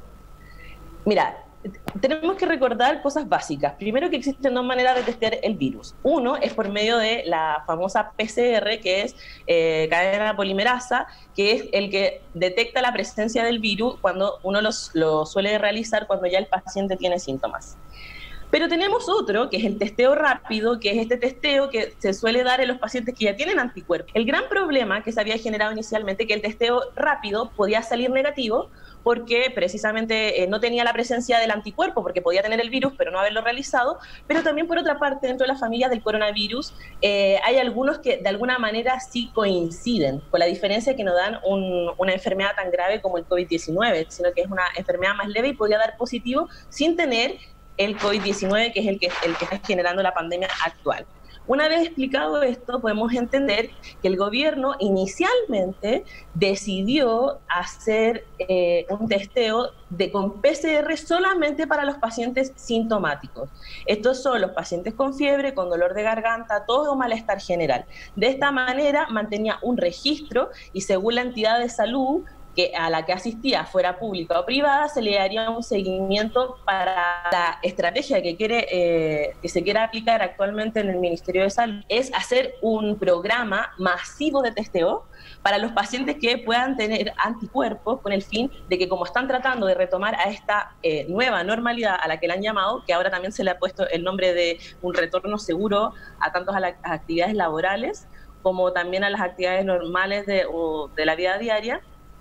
Mira, tenemos que recordar cosas básicas. Primero, que existen dos maneras de testear el virus. Uno es por medio de la famosa PCR, que es cadena polimerasa, que es el que detecta la presencia del virus cuando uno lo suele realizar cuando ya el paciente tiene síntomas. Pero tenemos otro, que es el testeo rápido, que es este testeo que se suele dar en los pacientes que ya tienen anticuerpos. El gran problema que se había generado inicialmente, que el testeo rápido podía salir negativo, porque precisamente no tenía la presencia del anticuerpo, porque podía tener el virus, pero no haberlo realizado. Pero también, por otra parte, dentro de la familia del coronavirus, hay algunos que de alguna manera sí coinciden, con la diferencia que no dan una enfermedad tan grave como el COVID-19, sino que es una enfermedad más leve y podía dar positivo sin tener el COVID-19, que es el que está generando la pandemia actual. Una vez explicado esto, podemos entender que el gobierno inicialmente decidió hacer un testeo con PCR solamente para los pacientes sintomáticos. Estos son los pacientes con fiebre, con dolor de garganta, todo malestar general. De esta manera mantenía un registro y según la entidad de salud a la que asistía, fuera pública o privada, se le daría un seguimiento para la estrategia que se quiera aplicar actualmente en el Ministerio de Salud, es hacer un programa masivo de testeo para los pacientes que puedan tener anticuerpos, con el fin de que, como están tratando de retomar a esta nueva normalidad a la que le han llamado, que ahora también se le ha puesto el nombre de un retorno seguro a tanto a las actividades laborales como también a las actividades normales de la vida diaria,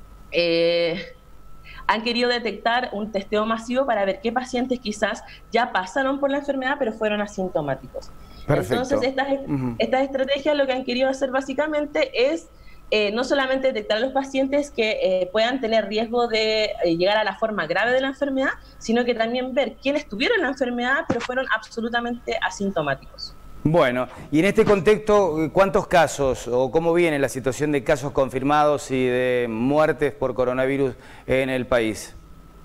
han querido detectar un testeo masivo para ver qué pacientes quizás ya pasaron por la enfermedad pero fueron asintomáticos. Perfecto. Entonces estas estrategias lo que han querido hacer básicamente es no solamente detectar a los pacientes que puedan tener riesgo de llegar a la forma grave de la enfermedad, sino que también ver quiénes tuvieron la enfermedad pero fueron absolutamente asintomáticos. Bueno, y en este contexto, ¿cuántos casos o cómo viene la situación de casos confirmados y de muertes por coronavirus en el país?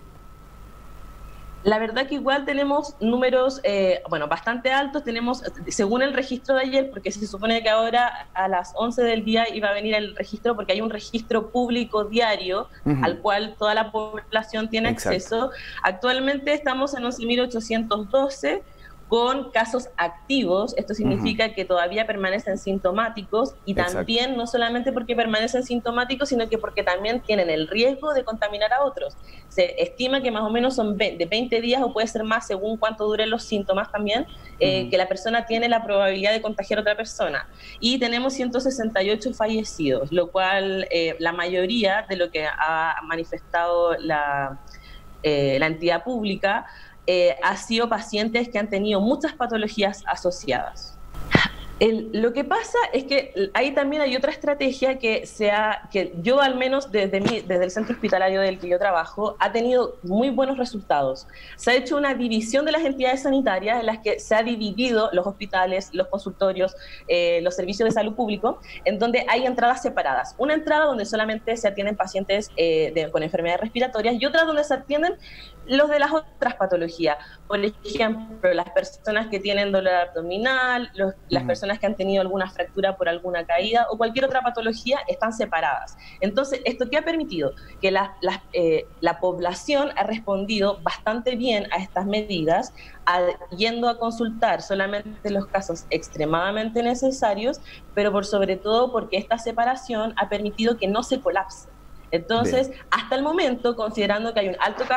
La verdad que igual tenemos números bastante altos. Tenemos, según el registro de ayer, porque se supone que ahora a las 11 del día iba a venir el registro, porque hay un registro público diario al cual toda la población tiene acceso. Actualmente estamos en 11.812 con casos activos. Esto significa que todavía permanecen sintomáticos y también no solamente porque permanecen sintomáticos, sino que porque también tienen el riesgo de contaminar a otros. Se estima que más o menos son de 20 días o puede ser más según cuánto duren los síntomas también, que la persona tiene la probabilidad de contagiar a otra persona. Y tenemos 168 fallecidos, lo cual la mayoría de lo que ha manifestado la entidad pública ha sido pacientes que han tenido muchas patologías asociadas. Lo que pasa es que ahí también hay otra estrategia que yo al menos desde el centro hospitalario del que yo trabajo ha tenido muy buenos resultados. Se ha hecho una división de las entidades sanitarias en las que se ha dividido los hospitales, los consultorios, los servicios de salud público, en donde hay entradas separadas. Una entrada donde solamente se atienden pacientes con enfermedades respiratorias y otra donde se atienden los de las otras patologías. Por ejemplo, las personas que tienen dolor abdominal, las personas que han tenido alguna fractura por alguna caída o cualquier otra patología están separadas. Entonces, ¿esto qué ha permitido? Que la población ha respondido bastante bien a estas medidas, yendo a consultar solamente los casos extremadamente necesarios, pero por sobre todo porque esta separación ha permitido que no se colapse. Entonces, hasta el momento, considerando que hay un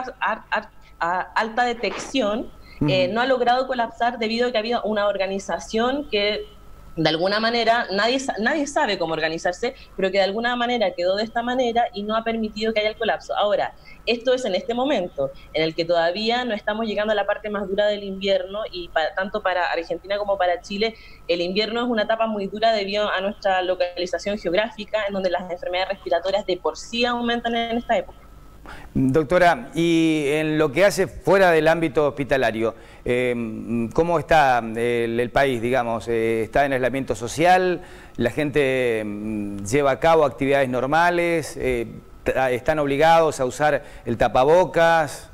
alta detección, no ha logrado colapsar debido a que había una organización que, de alguna manera, nadie sabe cómo organizarse, pero que de alguna manera quedó de esta manera y no ha permitido que haya el colapso. Ahora, esto es en este momento, en el que todavía no estamos llegando a la parte más dura del invierno y tanto para Argentina como para Chile, el invierno es una etapa muy dura debido a nuestra localización geográfica, en donde las enfermedades respiratorias de por sí aumentan en esta época. Doctora, y en lo que hace fuera del ámbito hospitalario, ¿cómo está el país, digamos? ¿Está en aislamiento social? ¿La gente lleva a cabo actividades normales? ¿Están obligados a usar el tapabocas?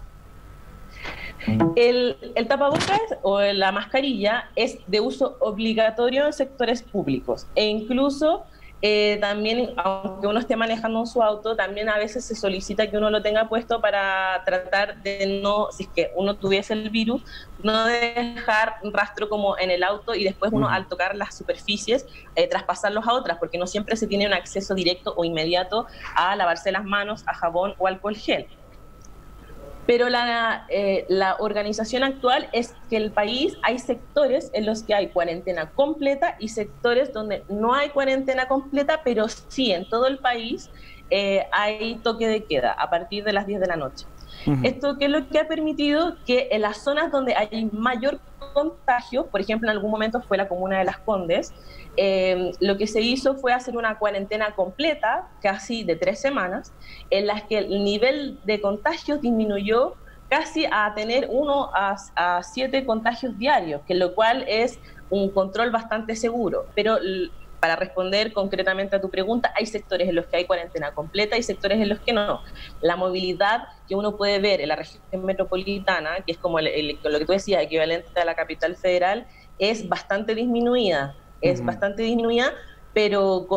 El tapabocas o la mascarilla es de uso obligatorio en sectores públicos e incluso también, aunque uno esté manejando su auto, también a veces se solicita que uno lo tenga puesto para tratar de no, si es que uno tuviese el virus, no dejar un rastro como en el auto y después uno al tocar las superficies traspasarlos a otras, porque no siempre se tiene un acceso directo o inmediato a lavarse las manos, a jabón o alcohol gel. Pero la organización actual es que el país hay sectores en los que hay cuarentena completa y sectores donde no hay cuarentena completa, pero sí en todo el país hay toque de queda a partir de las 10 de la noche. Esto, ¿qué es lo que ha permitido? Que en las zonas donde hay mayor contagio, por ejemplo, en algún momento fue la comuna de Las Condes, lo que se hizo fue hacer una cuarentena completa, casi de 3 semanas, en las que el nivel de contagios disminuyó casi a tener 1 a 7 contagios diarios, que lo cual es un control bastante seguro. Pero para responder concretamente a tu pregunta, hay sectores en los que hay cuarentena completa y sectores en los que no. La movilidad que uno puede ver en la región metropolitana, que es como lo que tú decías, equivalente a la capital federal, es bastante disminuida. Es bastante disminuida, pero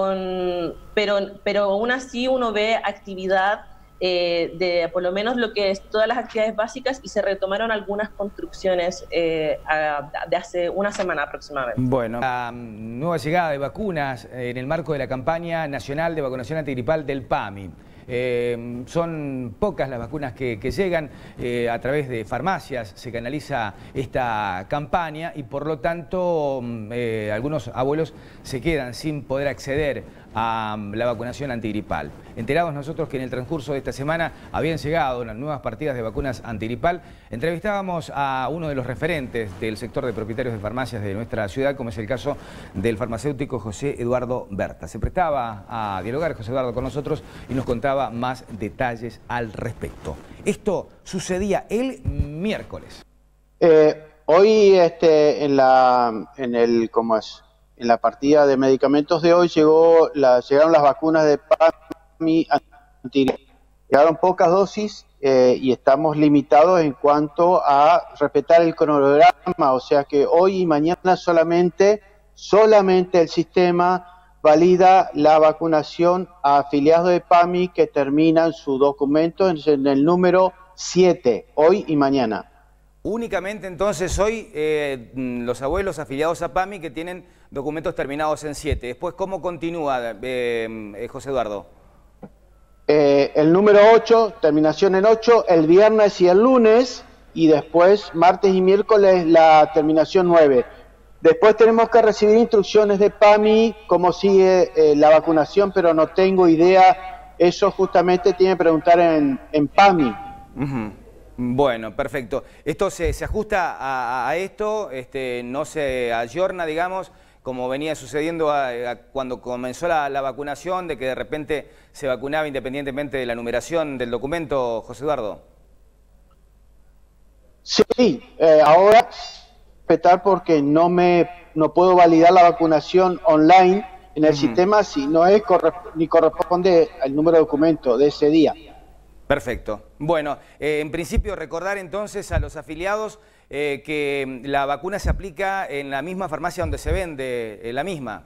aún así uno ve actividad de por lo menos lo que es todas las actividades básicas, y se retomaron algunas construcciones de hace una semana aproximadamente. Bueno, la nueva llegada de vacunas en el marco de la campaña nacional de vacunación antigripal del PAMI. Son pocas las vacunas que llegan, a través de farmacias se canaliza esta campaña y por lo tanto algunos abuelos se quedan sin poder acceder a la vacunación antigripal. Enterados nosotros que en el transcurso de esta semana habían llegado las nuevas partidas de vacunas antigripal, entrevistábamos a uno de los referentes del sector de propietarios de farmacias de nuestra ciudad, como es el caso del farmacéutico José Eduardo Berta. Se prestaba a dialogar José Eduardo con nosotros y nos contaba más detalles al respecto. Esto sucedía el miércoles. Hoy en la partida de medicamentos de hoy llegaron las vacunas de PAMI antigripal. Llegaron pocas dosis y estamos limitados en cuanto a respetar el cronograma, o sea que hoy y mañana solamente el sistema valida la vacunación a afiliados de PAMI que terminan su documento en el número 7, hoy y mañana. Únicamente entonces hoy los abuelos afiliados a PAMI que tienen documentos terminados en 7. Después, ¿cómo continúa, José Eduardo? El número 8, terminación en 8, el viernes y el lunes, y después martes y miércoles la terminación 9. Después tenemos que recibir instrucciones de PAMI, cómo sigue la vacunación, pero no tengo idea. Eso justamente tiene que preguntar en PAMI. Bueno, perfecto. ¿Esto se ajusta a esto? ¿No se ayorna, digamos, como venía sucediendo cuando comenzó la vacunación, de que de repente se vacunaba independientemente de la numeración del documento, José Eduardo? Sí, ahora respetar porque no puedo validar la vacunación online en el sistema si no es ni corresponde al número de documento de ese día. Perfecto. Bueno, en principio recordar entonces a los afiliados que la vacuna se aplica en la misma farmacia donde se vende la misma.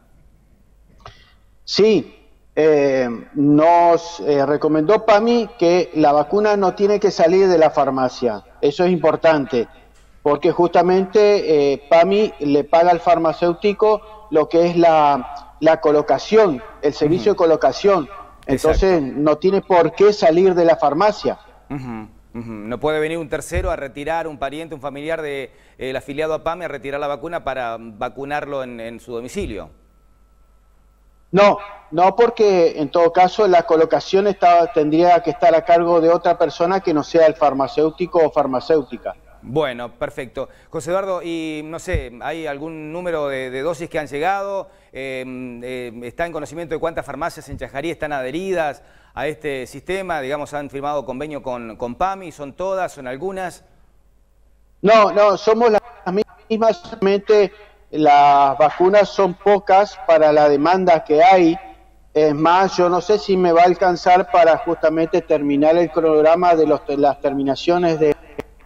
Sí, nos recomendó PAMI que la vacuna no tiene que salir de la farmacia. Eso es importante, porque justamente PAMI le paga al farmacéutico lo que es la colocación, el servicio de colocación. Entonces no tiene por qué salir de la farmacia. No puede venir un tercero a retirar, un pariente, un familiar del afiliado a PAMI a retirar la vacuna para vacunarlo en su domicilio. No, porque en todo caso la colocación tendría que estar a cargo de otra persona que no sea el farmacéutico o farmacéutica. Bueno, perfecto. José Eduardo, y no sé, ¿hay algún número de dosis que han llegado? ¿Está en conocimiento de cuántas farmacias en Chajarí están adheridas a este sistema? Digamos, ¿han firmado convenio con PAMI? ¿Son todas? ¿Son algunas? No, somos las mismas, solamente las vacunas son pocas para la demanda que hay. Es más, yo no sé si me va a alcanzar para justamente terminar el cronograma de las terminaciones de...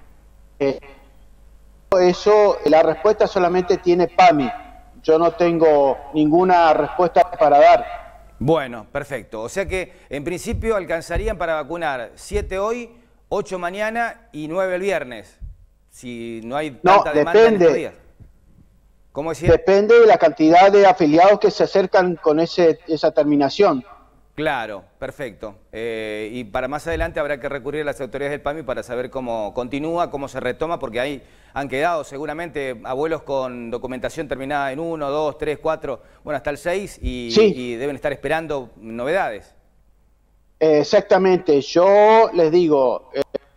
Eso, la respuesta solamente tiene PAMI. Yo no tengo ninguna respuesta para dar. Bueno, perfecto. O sea que en principio alcanzarían para vacunar 7 hoy, 8 mañana y 9 el viernes. Si no hay tanta demanda en estos días. ¿Cómo decía? Depende de la cantidad de afiliados que se acercan con esa terminación. Claro, perfecto. Y para más adelante habrá que recurrir a las autoridades del PAMI para saber cómo continúa, cómo se retoma, porque ahí han quedado seguramente abuelos con documentación terminada en 1, 2, 3, 4, bueno, hasta el 6 y deben estar esperando novedades. Exactamente. Yo les digo,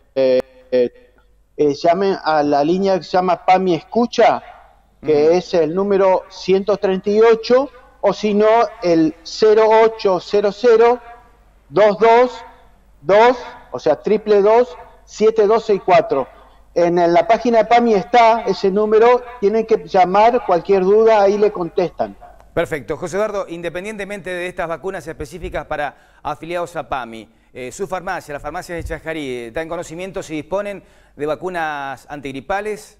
llamen a la línea que se llama PAMI Escucha, que es el número 138, o si no, el 0800-22-2, o sea, 222-7264. En la página de PAMI está ese número, tienen que llamar, cualquier duda, ahí le contestan. Perfecto. José Eduardo, independientemente de estas vacunas específicas para afiliados a PAMI, su farmacia, las farmacias de Chajarí, ¿está en conocimiento si disponen de vacunas antigripales?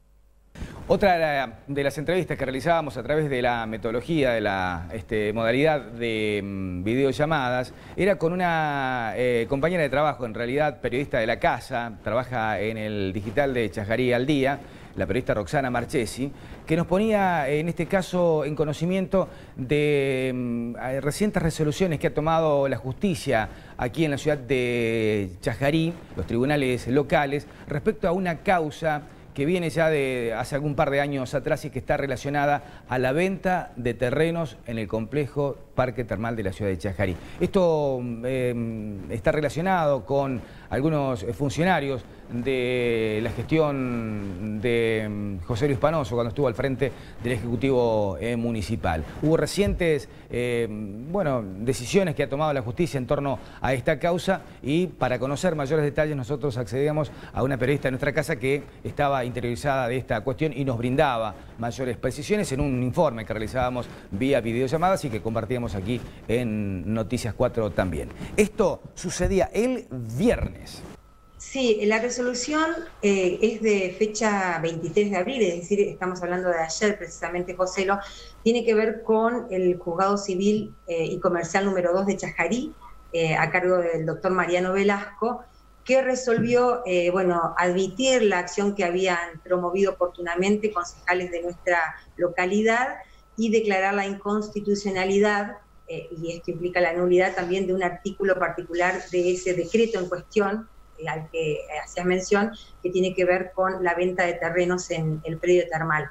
Otra de las entrevistas que realizábamos a través de la metodología, de la modalidad de videollamadas, era con una compañera de trabajo, en realidad periodista de la casa, trabaja en el digital de Chajarí al Día, la periodista Roxana Marchesi, que nos ponía en este caso en conocimiento de recientes resoluciones que ha tomado la justicia aquí en la ciudad de Chajarí, los tribunales locales, respecto a una causa que viene ya de hace algún par de años atrás y que está relacionada a la venta de terrenos en el complejo Parque Termal de la ciudad de Chajarí. Esto está relacionado con algunos funcionarios de la gestión de José Luis Panoso cuando estuvo al frente del Ejecutivo Municipal. Hubo recientes decisiones que ha tomado la justicia en torno a esta causa y para conocer mayores detalles nosotros accedíamos a una periodista de nuestra casa que estaba interiorizada de esta cuestión y nos brindaba mayores precisiones en un informe que realizábamos vía videollamadas y que compartíamos aquí en Noticias 4 también. Esto sucedía el viernes. Sí, la resolución es de fecha 23 de abril, es decir, estamos hablando de ayer precisamente, Joselo, tiene que ver con el Juzgado Civil y Comercial número 2 de Chajarí, a cargo del doctor Mariano Velasco, que resolvió, admitir la acción que habían promovido oportunamente concejales de nuestra localidad y declarar la inconstitucionalidad, y esto implica la nulidad también de un artículo particular de ese decreto en cuestión, al que hacías mención, que tiene que ver con la venta de terrenos en el predio termal.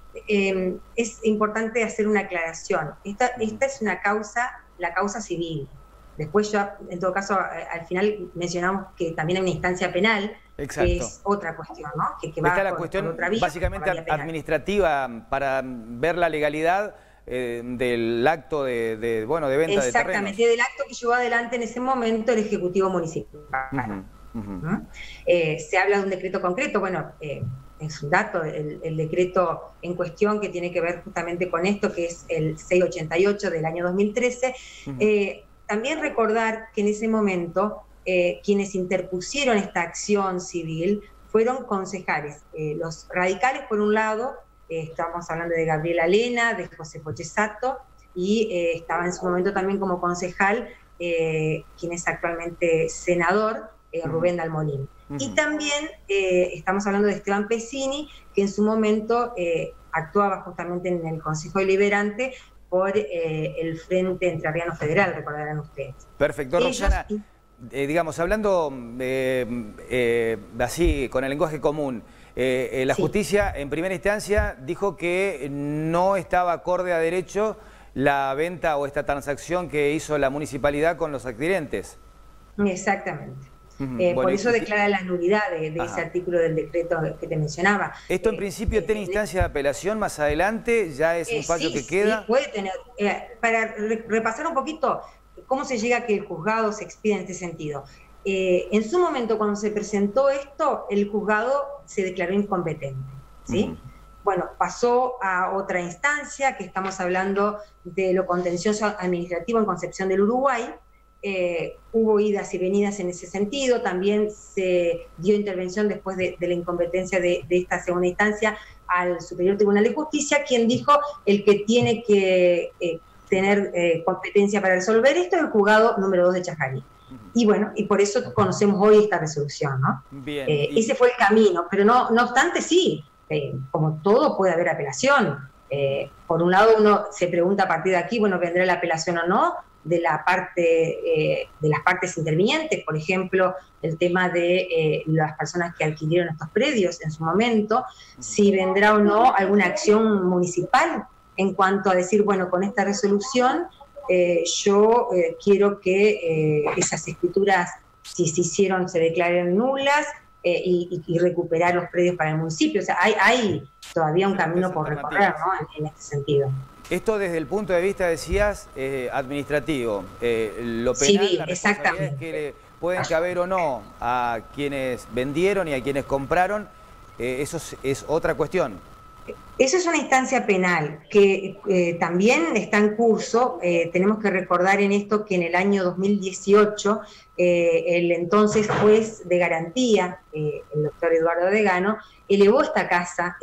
Es importante hacer una aclaración. Esta es una causa, la causa civil. Después ya, en todo caso, al final mencionamos que también hay una instancia penal, exacto, que es otra cuestión, ¿no? Que va está la por cuestión otra vía, básicamente administrativa para ver la legalidad del acto de venta de terrenos. Exactamente, del acto que llevó adelante en ese momento el Ejecutivo Municipal. Se habla de un decreto concreto, es un dato, el decreto en cuestión que tiene que ver justamente con esto, que es el 688 del año 2013. También recordar que en ese momento quienes interpusieron esta acción civil fueron concejales, los radicales por un lado, estamos hablando de Gabriela Lena, de José Pochesato, y estaba en su momento también como concejal, quien es actualmente senador, Rubén Dalmolín. Y también estamos hablando de Esteban Pesini, que en su momento actuaba justamente en el Consejo Deliberante por el Frente Entrerriano Federal, recordarán ustedes. Perfecto, Roxana. Digamos, hablando así, con el lenguaje común, la justicia en primera instancia dijo que no estaba acorde a derecho la venta o esta transacción que hizo la municipalidad con los adquirentes. Exactamente. Por eso declara la nulidad de ese artículo del decreto que te mencionaba. ¿Esto en principio tiene instancia de apelación más adelante? ¿Ya es un fallo que queda? Sí, puede tener. Para repasar un poquito cómo se llega a que el juzgado se expida en este sentido. En su momento, cuando se presentó esto, el juzgado se declaró incompetente, ¿sí? Bueno, pasó a otra instancia, que estamos hablando de lo contencioso administrativo en Concepción del Uruguay. Hubo idas y venidas en ese sentido, también se dio intervención después de la incompetencia de esta segunda instancia al Superior Tribunal de Justicia, quien dijo el que tiene que tener competencia para resolver esto es el juzgado número 2 de Chajarí. Y bueno, y por eso conocemos hoy esta resolución, ¿no? Bien. Ese fue el camino, pero no obstante sí, como todo puede haber apelación. Por un lado uno se pregunta a partir de aquí, bueno, ¿vendrá la apelación o no? De la parte de las partes intervinientes, por ejemplo, el tema de las personas que adquirieron estos predios en su momento, si vendrá o no alguna acción municipal en cuanto a decir, bueno, con esta resolución yo quiero que esas escrituras, si se hicieron, se declaren nulas y recuperar los predios para el municipio. O sea, hay todavía un camino por recorrer, ¿no? En este sentido. Esto desde el punto de vista, decías, administrativo. Lo penal, civil, las exactamente. Que pueden caber o no a quienes vendieron y a quienes compraron, eso es otra cuestión. Eso es una instancia penal que también está en curso. Tenemos que recordar en esto que en el año 2018 el entonces juez de garantía, el doctor Eduardo Degano, elevó esta causa,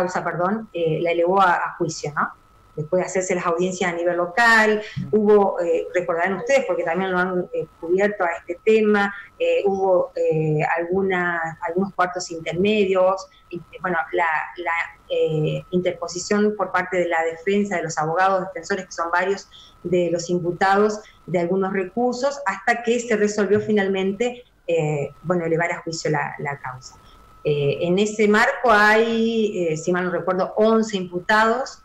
la elevó a juicio, ¿no? Después de hacerse las audiencias a nivel local, hubo, recordarán ustedes, porque también lo han cubierto a este tema, hubo algunos cuartos intermedios, y, bueno, la interposición por parte de la defensa, de los abogados defensores, que son varios de los imputados, de algunos recursos, hasta que se resolvió finalmente, bueno, elevar a juicio la causa. En ese marco hay, si mal no recuerdo, 11 imputados.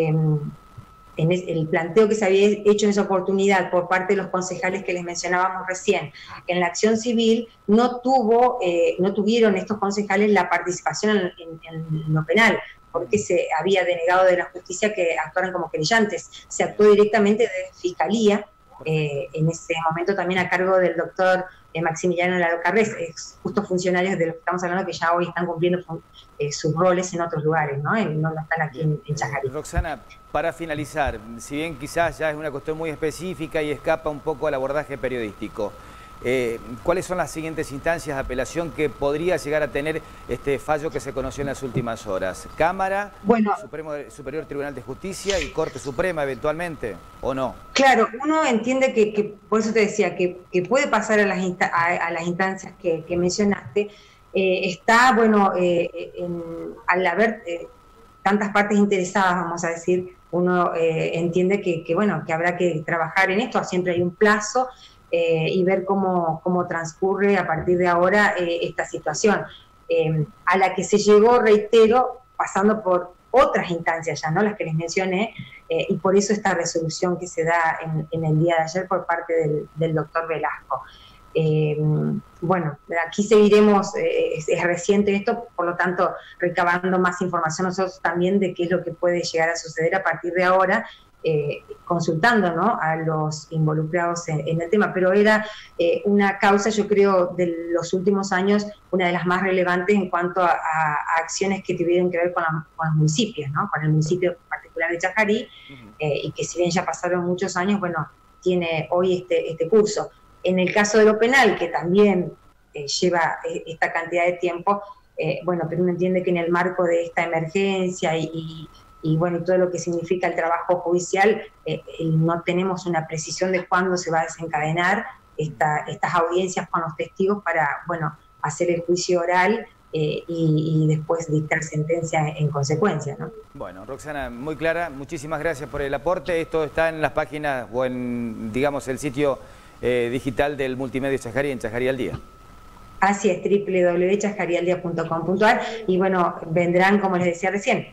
El planteo que se había hecho en esa oportunidad por parte de los concejales que les mencionábamos recién en la acción civil, no tuvieron estos concejales la participación en lo penal, porque se había denegado de la justicia que actuaran como querellantes. Se actuó directamente de Fiscalía, en ese momento también a cargo del doctor Maximiliano Larocarrés, justo funcionarios de los que estamos hablando que ya hoy están cumpliendo sus roles en otros lugares, ¿no? No están aquí en Chajarí. Roxana, para finalizar, si bien quizás ya es una cuestión muy específica y escapa un poco al abordaje periodístico, ¿cuáles son las siguientes instancias de apelación que podría llegar a tener este fallo que se conoció en las últimas horas? ¿Cámara, bueno, Superior Tribunal de Justicia y Corte Suprema eventualmente, o no? Claro, uno entiende que por eso te decía, que puede pasar a las instancias que mencionaste. Está, bueno, al haber tantas partes interesadas, vamos a decir, uno entiende que bueno, que habrá que trabajar en esto, siempre hay un plazo, y ver cómo transcurre a partir de ahora esta situación, a la que se llegó, reitero, pasando por otras instancias ya, ¿no? Las que les mencioné, y por eso esta resolución que se da en el día de ayer por parte del doctor Velasco. Bueno, aquí seguiremos, es reciente esto, por lo tanto, recabando más información nosotros también de qué es lo que puede llegar a suceder a partir de ahora, consultando, ¿no?, a los involucrados en el tema, pero era una causa, yo creo, de los últimos años, una de las más relevantes en cuanto a acciones que tuvieron que ver con los municipios, ¿no?, con el municipio particular de Chajarí, y que si bien ya pasaron muchos años, bueno, tiene hoy este curso. En el caso de lo penal, que también lleva esta cantidad de tiempo, bueno, pero uno entiende que en el marco de esta emergencia y bueno, y todo lo que significa el trabajo judicial, no tenemos una precisión de cuándo se va a desencadenar estas audiencias con los testigos para, bueno, hacer el juicio oral y después dictar sentencia en consecuencia, ¿no? Bueno, Roxana, muy clara, muchísimas gracias por el aporte. Esto está en las páginas o en, digamos, el sitio digital del Multimedio Chajarí, en Chajarí al Día. Así es, www.chajarialdia.com.ar, y bueno, vendrán, como les decía recién,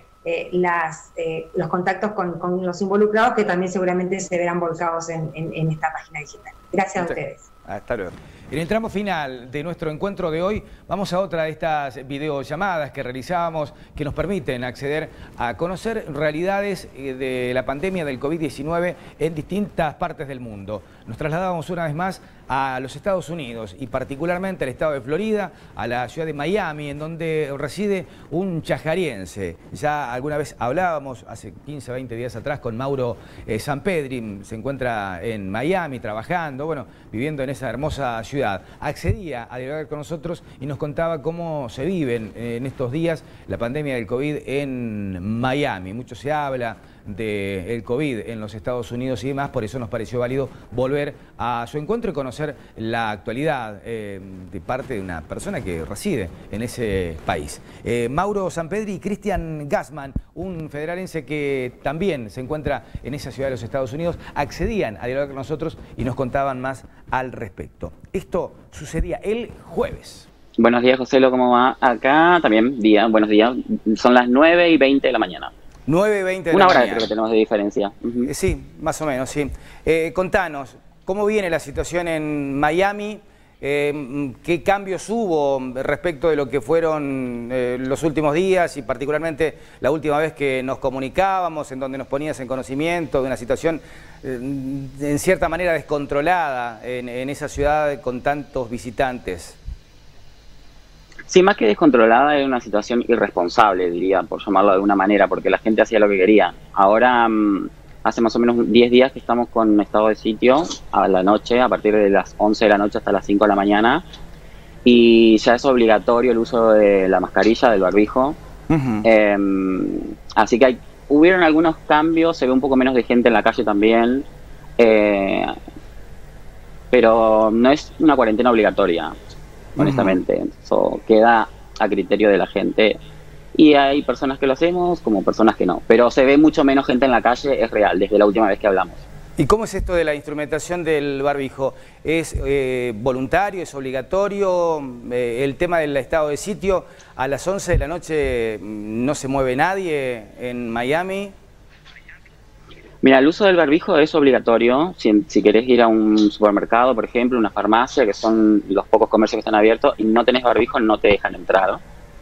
los contactos con los involucrados, que también seguramente se verán volcados en esta página digital. Gracias a ustedes. Hasta luego. En el tramo final de nuestro encuentro de hoy vamos a otra de estas videollamadas que realizábamos que nos permiten acceder a conocer realidades de la pandemia del COVID-19 en distintas partes del mundo. Nos trasladamos una vez más a los Estados Unidos y particularmente al estado de Florida, a la ciudad de Miami, en donde reside un chajariense. Ya alguna vez hablábamos, hace 15 o 20 días atrás, con Mauro Sampedri. Se encuentra en Miami trabajando, bueno, viviendo en esa hermosa ciudad. Accedía a dialogar con nosotros y nos contaba cómo se viven en estos días la pandemia del COVID en Miami. Mucho se habla del COVID en los Estados Unidos y demás, por eso nos pareció válido volver a su encuentro y conocer la actualidad de parte de una persona que reside en ese país. Mauro Sampedri y Cristian Gassman, un federalense que también se encuentra en esa ciudad de los Estados Unidos, accedían a dialogar con nosotros y nos contaban más al respecto. Esto sucedía el jueves. Buenos días, Joselo, ¿cómo va? Acá también, buenos días, son las 9:20 de la mañana. 9:20 de Una la hora mañana. creo que tenemos de diferencia. Sí, más o menos, sí. Contanos, ¿cómo viene la situación en Miami? ¿Qué cambios hubo respecto de lo que fueron los últimos días y particularmente la última vez que nos comunicábamos, en donde nos ponías en conocimiento de una situación en cierta manera descontrolada en esa ciudad con tantos visitantes? Sí, más que descontrolada, era una situación irresponsable, diría, por llamarlo de alguna manera, porque la gente hacía lo que quería. Ahora, hace más o menos 10 días que estamos con estado de sitio a la noche, a partir de las 11 de la noche hasta las 5 de la mañana, y ya es obligatorio el uso de la mascarilla, del barbijo. Así que hubieron algunos cambios, se ve un poco menos de gente en la calle también, pero no es una cuarentena obligatoria. Honestamente, eso queda a criterio de la gente y hay personas que lo hacemos como personas que no, pero se ve mucho menos gente en la calle, es real, desde la última vez que hablamos. ¿Y cómo es esto de la instrumentación del barbijo? ¿Es voluntario, es obligatorio? El tema del estado de sitio, a las 11 de la noche no se mueve nadie en Miami. Mira, el uso del barbijo es obligatorio. Si querés ir a un supermercado, por ejemplo, una farmacia, que son los pocos comercios que están abiertos, y no tenés barbijo, no te dejan entrar.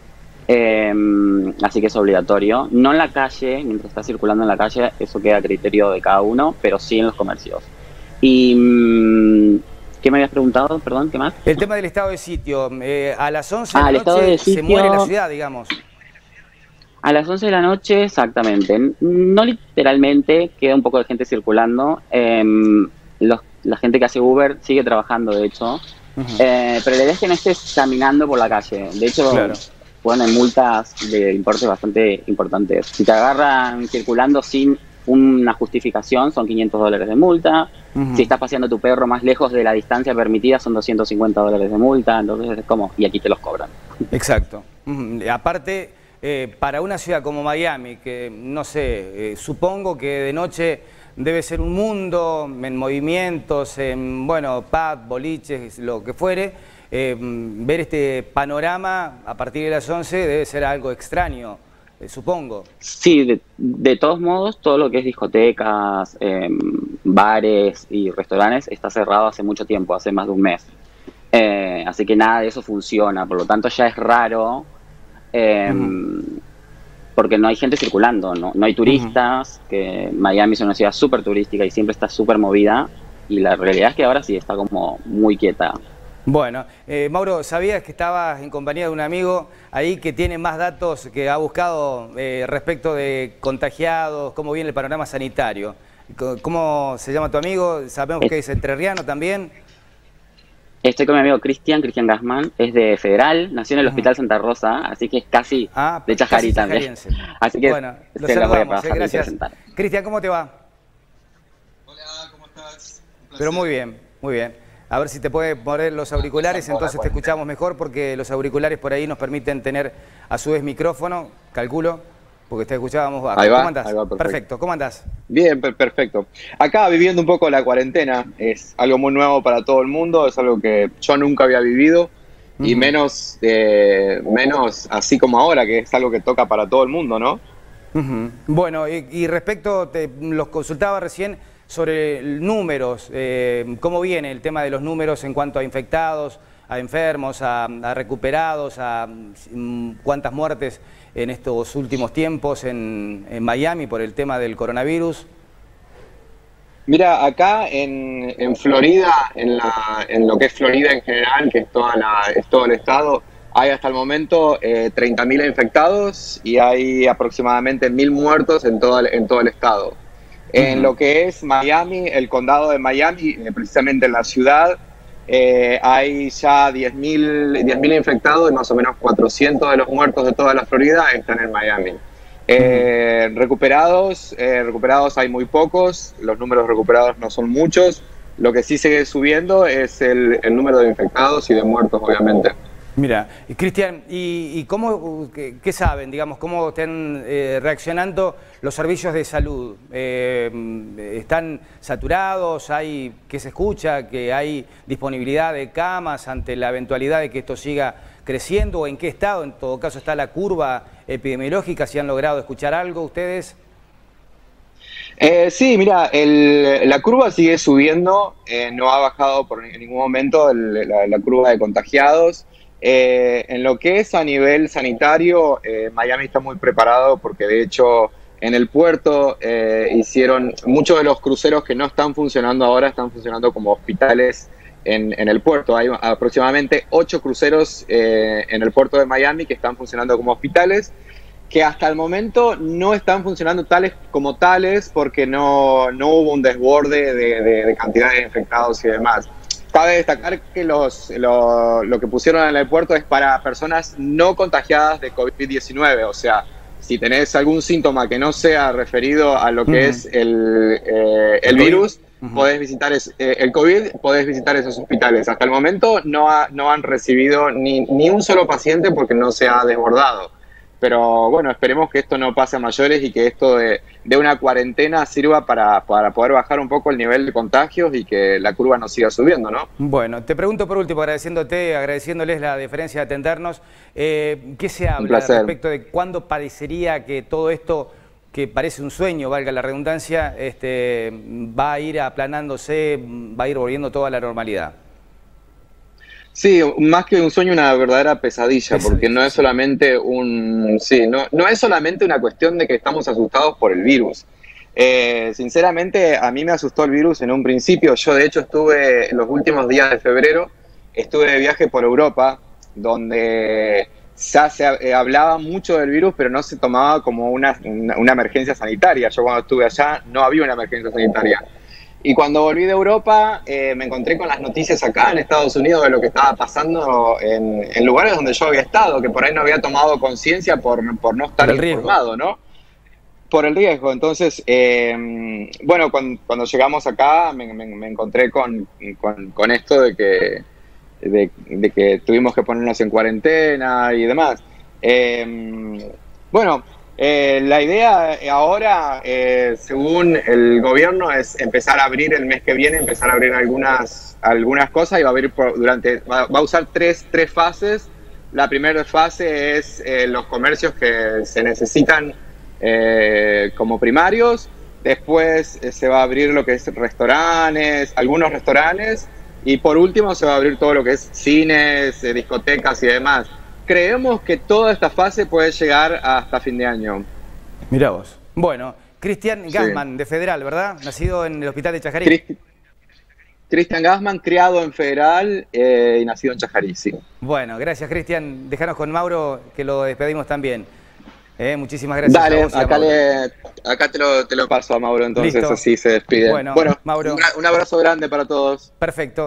Así que es obligatorio. No en la calle, mientras estás circulando en la calle, eso queda a criterio de cada uno, pero sí en los comercios. Y ¿qué me habías preguntado? Perdón, ¿qué más? El tema del estado de sitio. A las 11 de la noche se muere la ciudad, digamos. A las 11 de la noche, exactamente. No literalmente, queda un poco de gente circulando. La gente que hace Uber sigue trabajando, de hecho. Pero la idea es que no estés caminando por la calle. De hecho, ponen multas de importes bastante importantes. Si te agarran circulando sin una justificación, son $500 de multa. Si estás paseando tu perro más lejos de la distancia permitida, son $250 de multa. Entonces es como, y aquí te los cobran. Exacto. Aparte, para una ciudad como Miami, que no sé, supongo que de noche debe ser un mundo en movimientos, en, bueno, pub, boliches, lo que fuere, ver este panorama a partir de las 11 debe ser algo extraño, supongo. Sí, de todos modos, todo lo que es discotecas, bares y restaurantes está cerrado hace mucho tiempo, hace más de un mes. Así que nada de eso funciona, por lo tanto ya es raro. Porque no hay gente circulando, no hay turistas, que Miami es una ciudad súper turística y siempre está súper movida, y la realidad es que ahora sí está como muy quieta. Bueno, Mauro, ¿sabías que estabas en compañía de un amigo ahí que tiene más datos, que ha buscado respecto de contagiados, cómo viene el panorama sanitario? ¿Cómo se llama tu amigo? Sabemos que es entrerriano también. Estoy con mi amigo Cristian Gassman, es de Federal, nació en el Hospital Santa Rosa, así que es casi de Chajarí también. Así que bueno, lo saludamos, gracias. Cristian, ¿cómo te va? Hola, ¿cómo estás? Pero muy bien, muy bien. A ver si te puede poner los auriculares, entonces te escuchamos mejor, porque los auriculares por ahí nos permiten tener a su vez micrófono, calculo, porque te escuchábamos bajo. ¿Cómo andás? Ahí va, perfecto, ¿cómo andás? Bien, perfecto. Acá viviendo un poco la cuarentena, es algo muy nuevo para todo el mundo, es algo que yo nunca había vivido, y menos así como ahora, que es algo que toca para todo el mundo, ¿no? Bueno, y respecto, los consultaba recién sobre números, ¿cómo viene el tema de los números en cuanto a infectados, a enfermos, a recuperados, a cuántas muertes en estos últimos tiempos en Miami por el tema del coronavirus? Mira, acá en Florida, en lo que es Florida en general, que es todo el estado, hay hasta el momento 30.000 infectados y hay aproximadamente 1.000 muertos en todo el estado. En lo que es Miami, el condado de Miami, precisamente en la ciudad, hay ya 10.000 infectados y más o menos 400 de los muertos de toda la Florida están en Miami. Recuperados hay muy pocos, los números recuperados no son muchos. Lo que sí sigue subiendo es el número de infectados y de muertos, obviamente. Mira, Cristian, ¿y qué saben, digamos, cómo están reaccionando los servicios de salud? ¿Están saturados? ¿Qué se escucha? ¿Que hay disponibilidad de camas ante la eventualidad de que esto siga creciendo? ¿O en qué estado, en todo caso, está la curva epidemiológica? ¿Si han logrado escuchar algo ustedes? Sí, mira, la curva sigue subiendo, no ha bajado por ningún momento la curva de contagiados. En lo que es a nivel sanitario, Miami está muy preparado porque de hecho en el puerto hicieron muchos de los cruceros que no están funcionando ahora, están funcionando como hospitales en el puerto. Hay aproximadamente 8 cruceros en el puerto de Miami que están funcionando como hospitales, que hasta el momento no están funcionando como tales porque no hubo un desborde de cantidad de infectados y demás. Cabe destacar que lo que pusieron en el puerto es para personas no contagiadas de COVID-19, o sea, si tenés algún síntoma que no sea referido a lo que es el virus, podés visitar el COVID, podés visitar esos hospitales. Hasta el momento no han recibido ni un solo paciente porque no se ha desbordado. Pero bueno, esperemos que esto no pase a mayores y que esto de una cuarentena sirva para poder bajar un poco el nivel de contagios y que la curva no siga subiendo, ¿no? Bueno, te pregunto por último, agradeciéndoles la deferencia de atendernos, ¿qué se habla respecto de cuándo parecería que todo esto, que parece un sueño, valga la redundancia, va a ir aplanándose, va a ir volviendo toda la normalidad? Sí, más que un sueño, una verdadera pesadilla, porque no es solamente no es solamente una cuestión de que estamos asustados por el virus. Sinceramente, a mí me asustó el virus en un principio. Yo, de hecho, estuve en los últimos días de febrero, estuve de viaje por Europa, donde ya se hablaba mucho del virus, pero no se tomaba como una emergencia sanitaria. Yo cuando estuve allá no había una emergencia sanitaria. Y cuando volví de Europa, me encontré con las noticias acá en Estados Unidos de lo que estaba pasando en lugares donde yo había estado, que por ahí no había tomado conciencia por no estar informado, ¿no? Por el riesgo. Entonces, bueno, cuando llegamos acá me encontré con esto de que tuvimos que ponernos en cuarentena y demás. Bueno, la idea ahora, según el gobierno, es empezar a abrir el mes que viene, empezar a abrir algunas cosas y va a abrir va a usar tres fases. La primera fase es los comercios que se necesitan como primarios. Después se va a abrir lo que es algunos restaurantes, y por último se va a abrir todo lo que es cines, discotecas y demás. Creemos que toda esta fase puede llegar hasta fin de año. Mirá vos. Bueno, Cristian Gassman, de Federal, ¿verdad? Nacido en el hospital de Chajarí. Cristian Gassman, criado en Federal y nacido en Chajarí, sí. Bueno, gracias, Cristian. Déjanos con Mauro, que lo despedimos también. Muchísimas gracias. Dale, acá te lo paso a Mauro, entonces. Listo. Así se despide. Bueno, Mauro. Un abrazo grande para todos. Perfecto.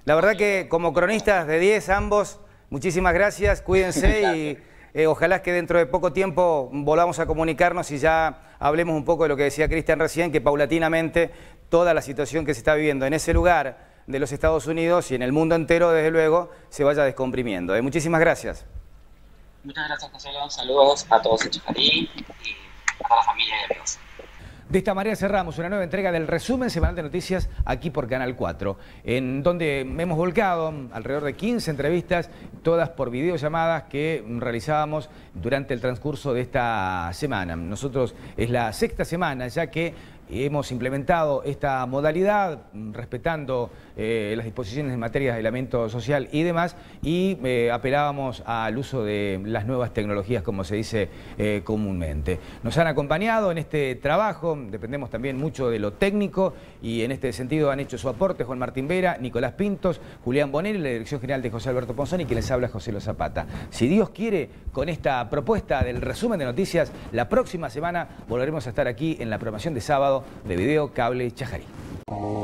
La verdad que como cronistas de 10 ambos, muchísimas gracias, cuídense y ojalá que dentro de poco tiempo volvamos a comunicarnos y ya hablemos un poco de lo que decía Cristian recién, que paulatinamente toda la situación que se está viviendo en ese lugar de los Estados Unidos y en el mundo entero, desde luego, se vaya descomprimiendo. Muchísimas gracias. Muchas gracias, José. Saludos a todos en Chajarí y a toda la familia y amigos. De esta manera cerramos una nueva entrega del resumen semanal de noticias aquí por Canal 4, en donde hemos volcado alrededor de 15 entrevistas, todas por videollamadas que realizábamos durante el transcurso de esta semana. Nosotros es la sexta semana ya que hemos implementado esta modalidad respetando las disposiciones en materia de aislamiento social y demás, y apelábamos al uso de las nuevas tecnologías, como se dice comúnmente. Nos han acompañado en este trabajo, dependemos también mucho de lo técnico y en este sentido han hecho su aporte Juan Martín Vera, Nicolás Pintos, Julián Bonelli, la dirección general de José Alberto Ponzón y quien les habla José Lo Zapata. Si Dios quiere, con esta propuesta del resumen de noticias, la próxima semana volveremos a estar aquí en la programación de sábado de Video Cable Chajarí.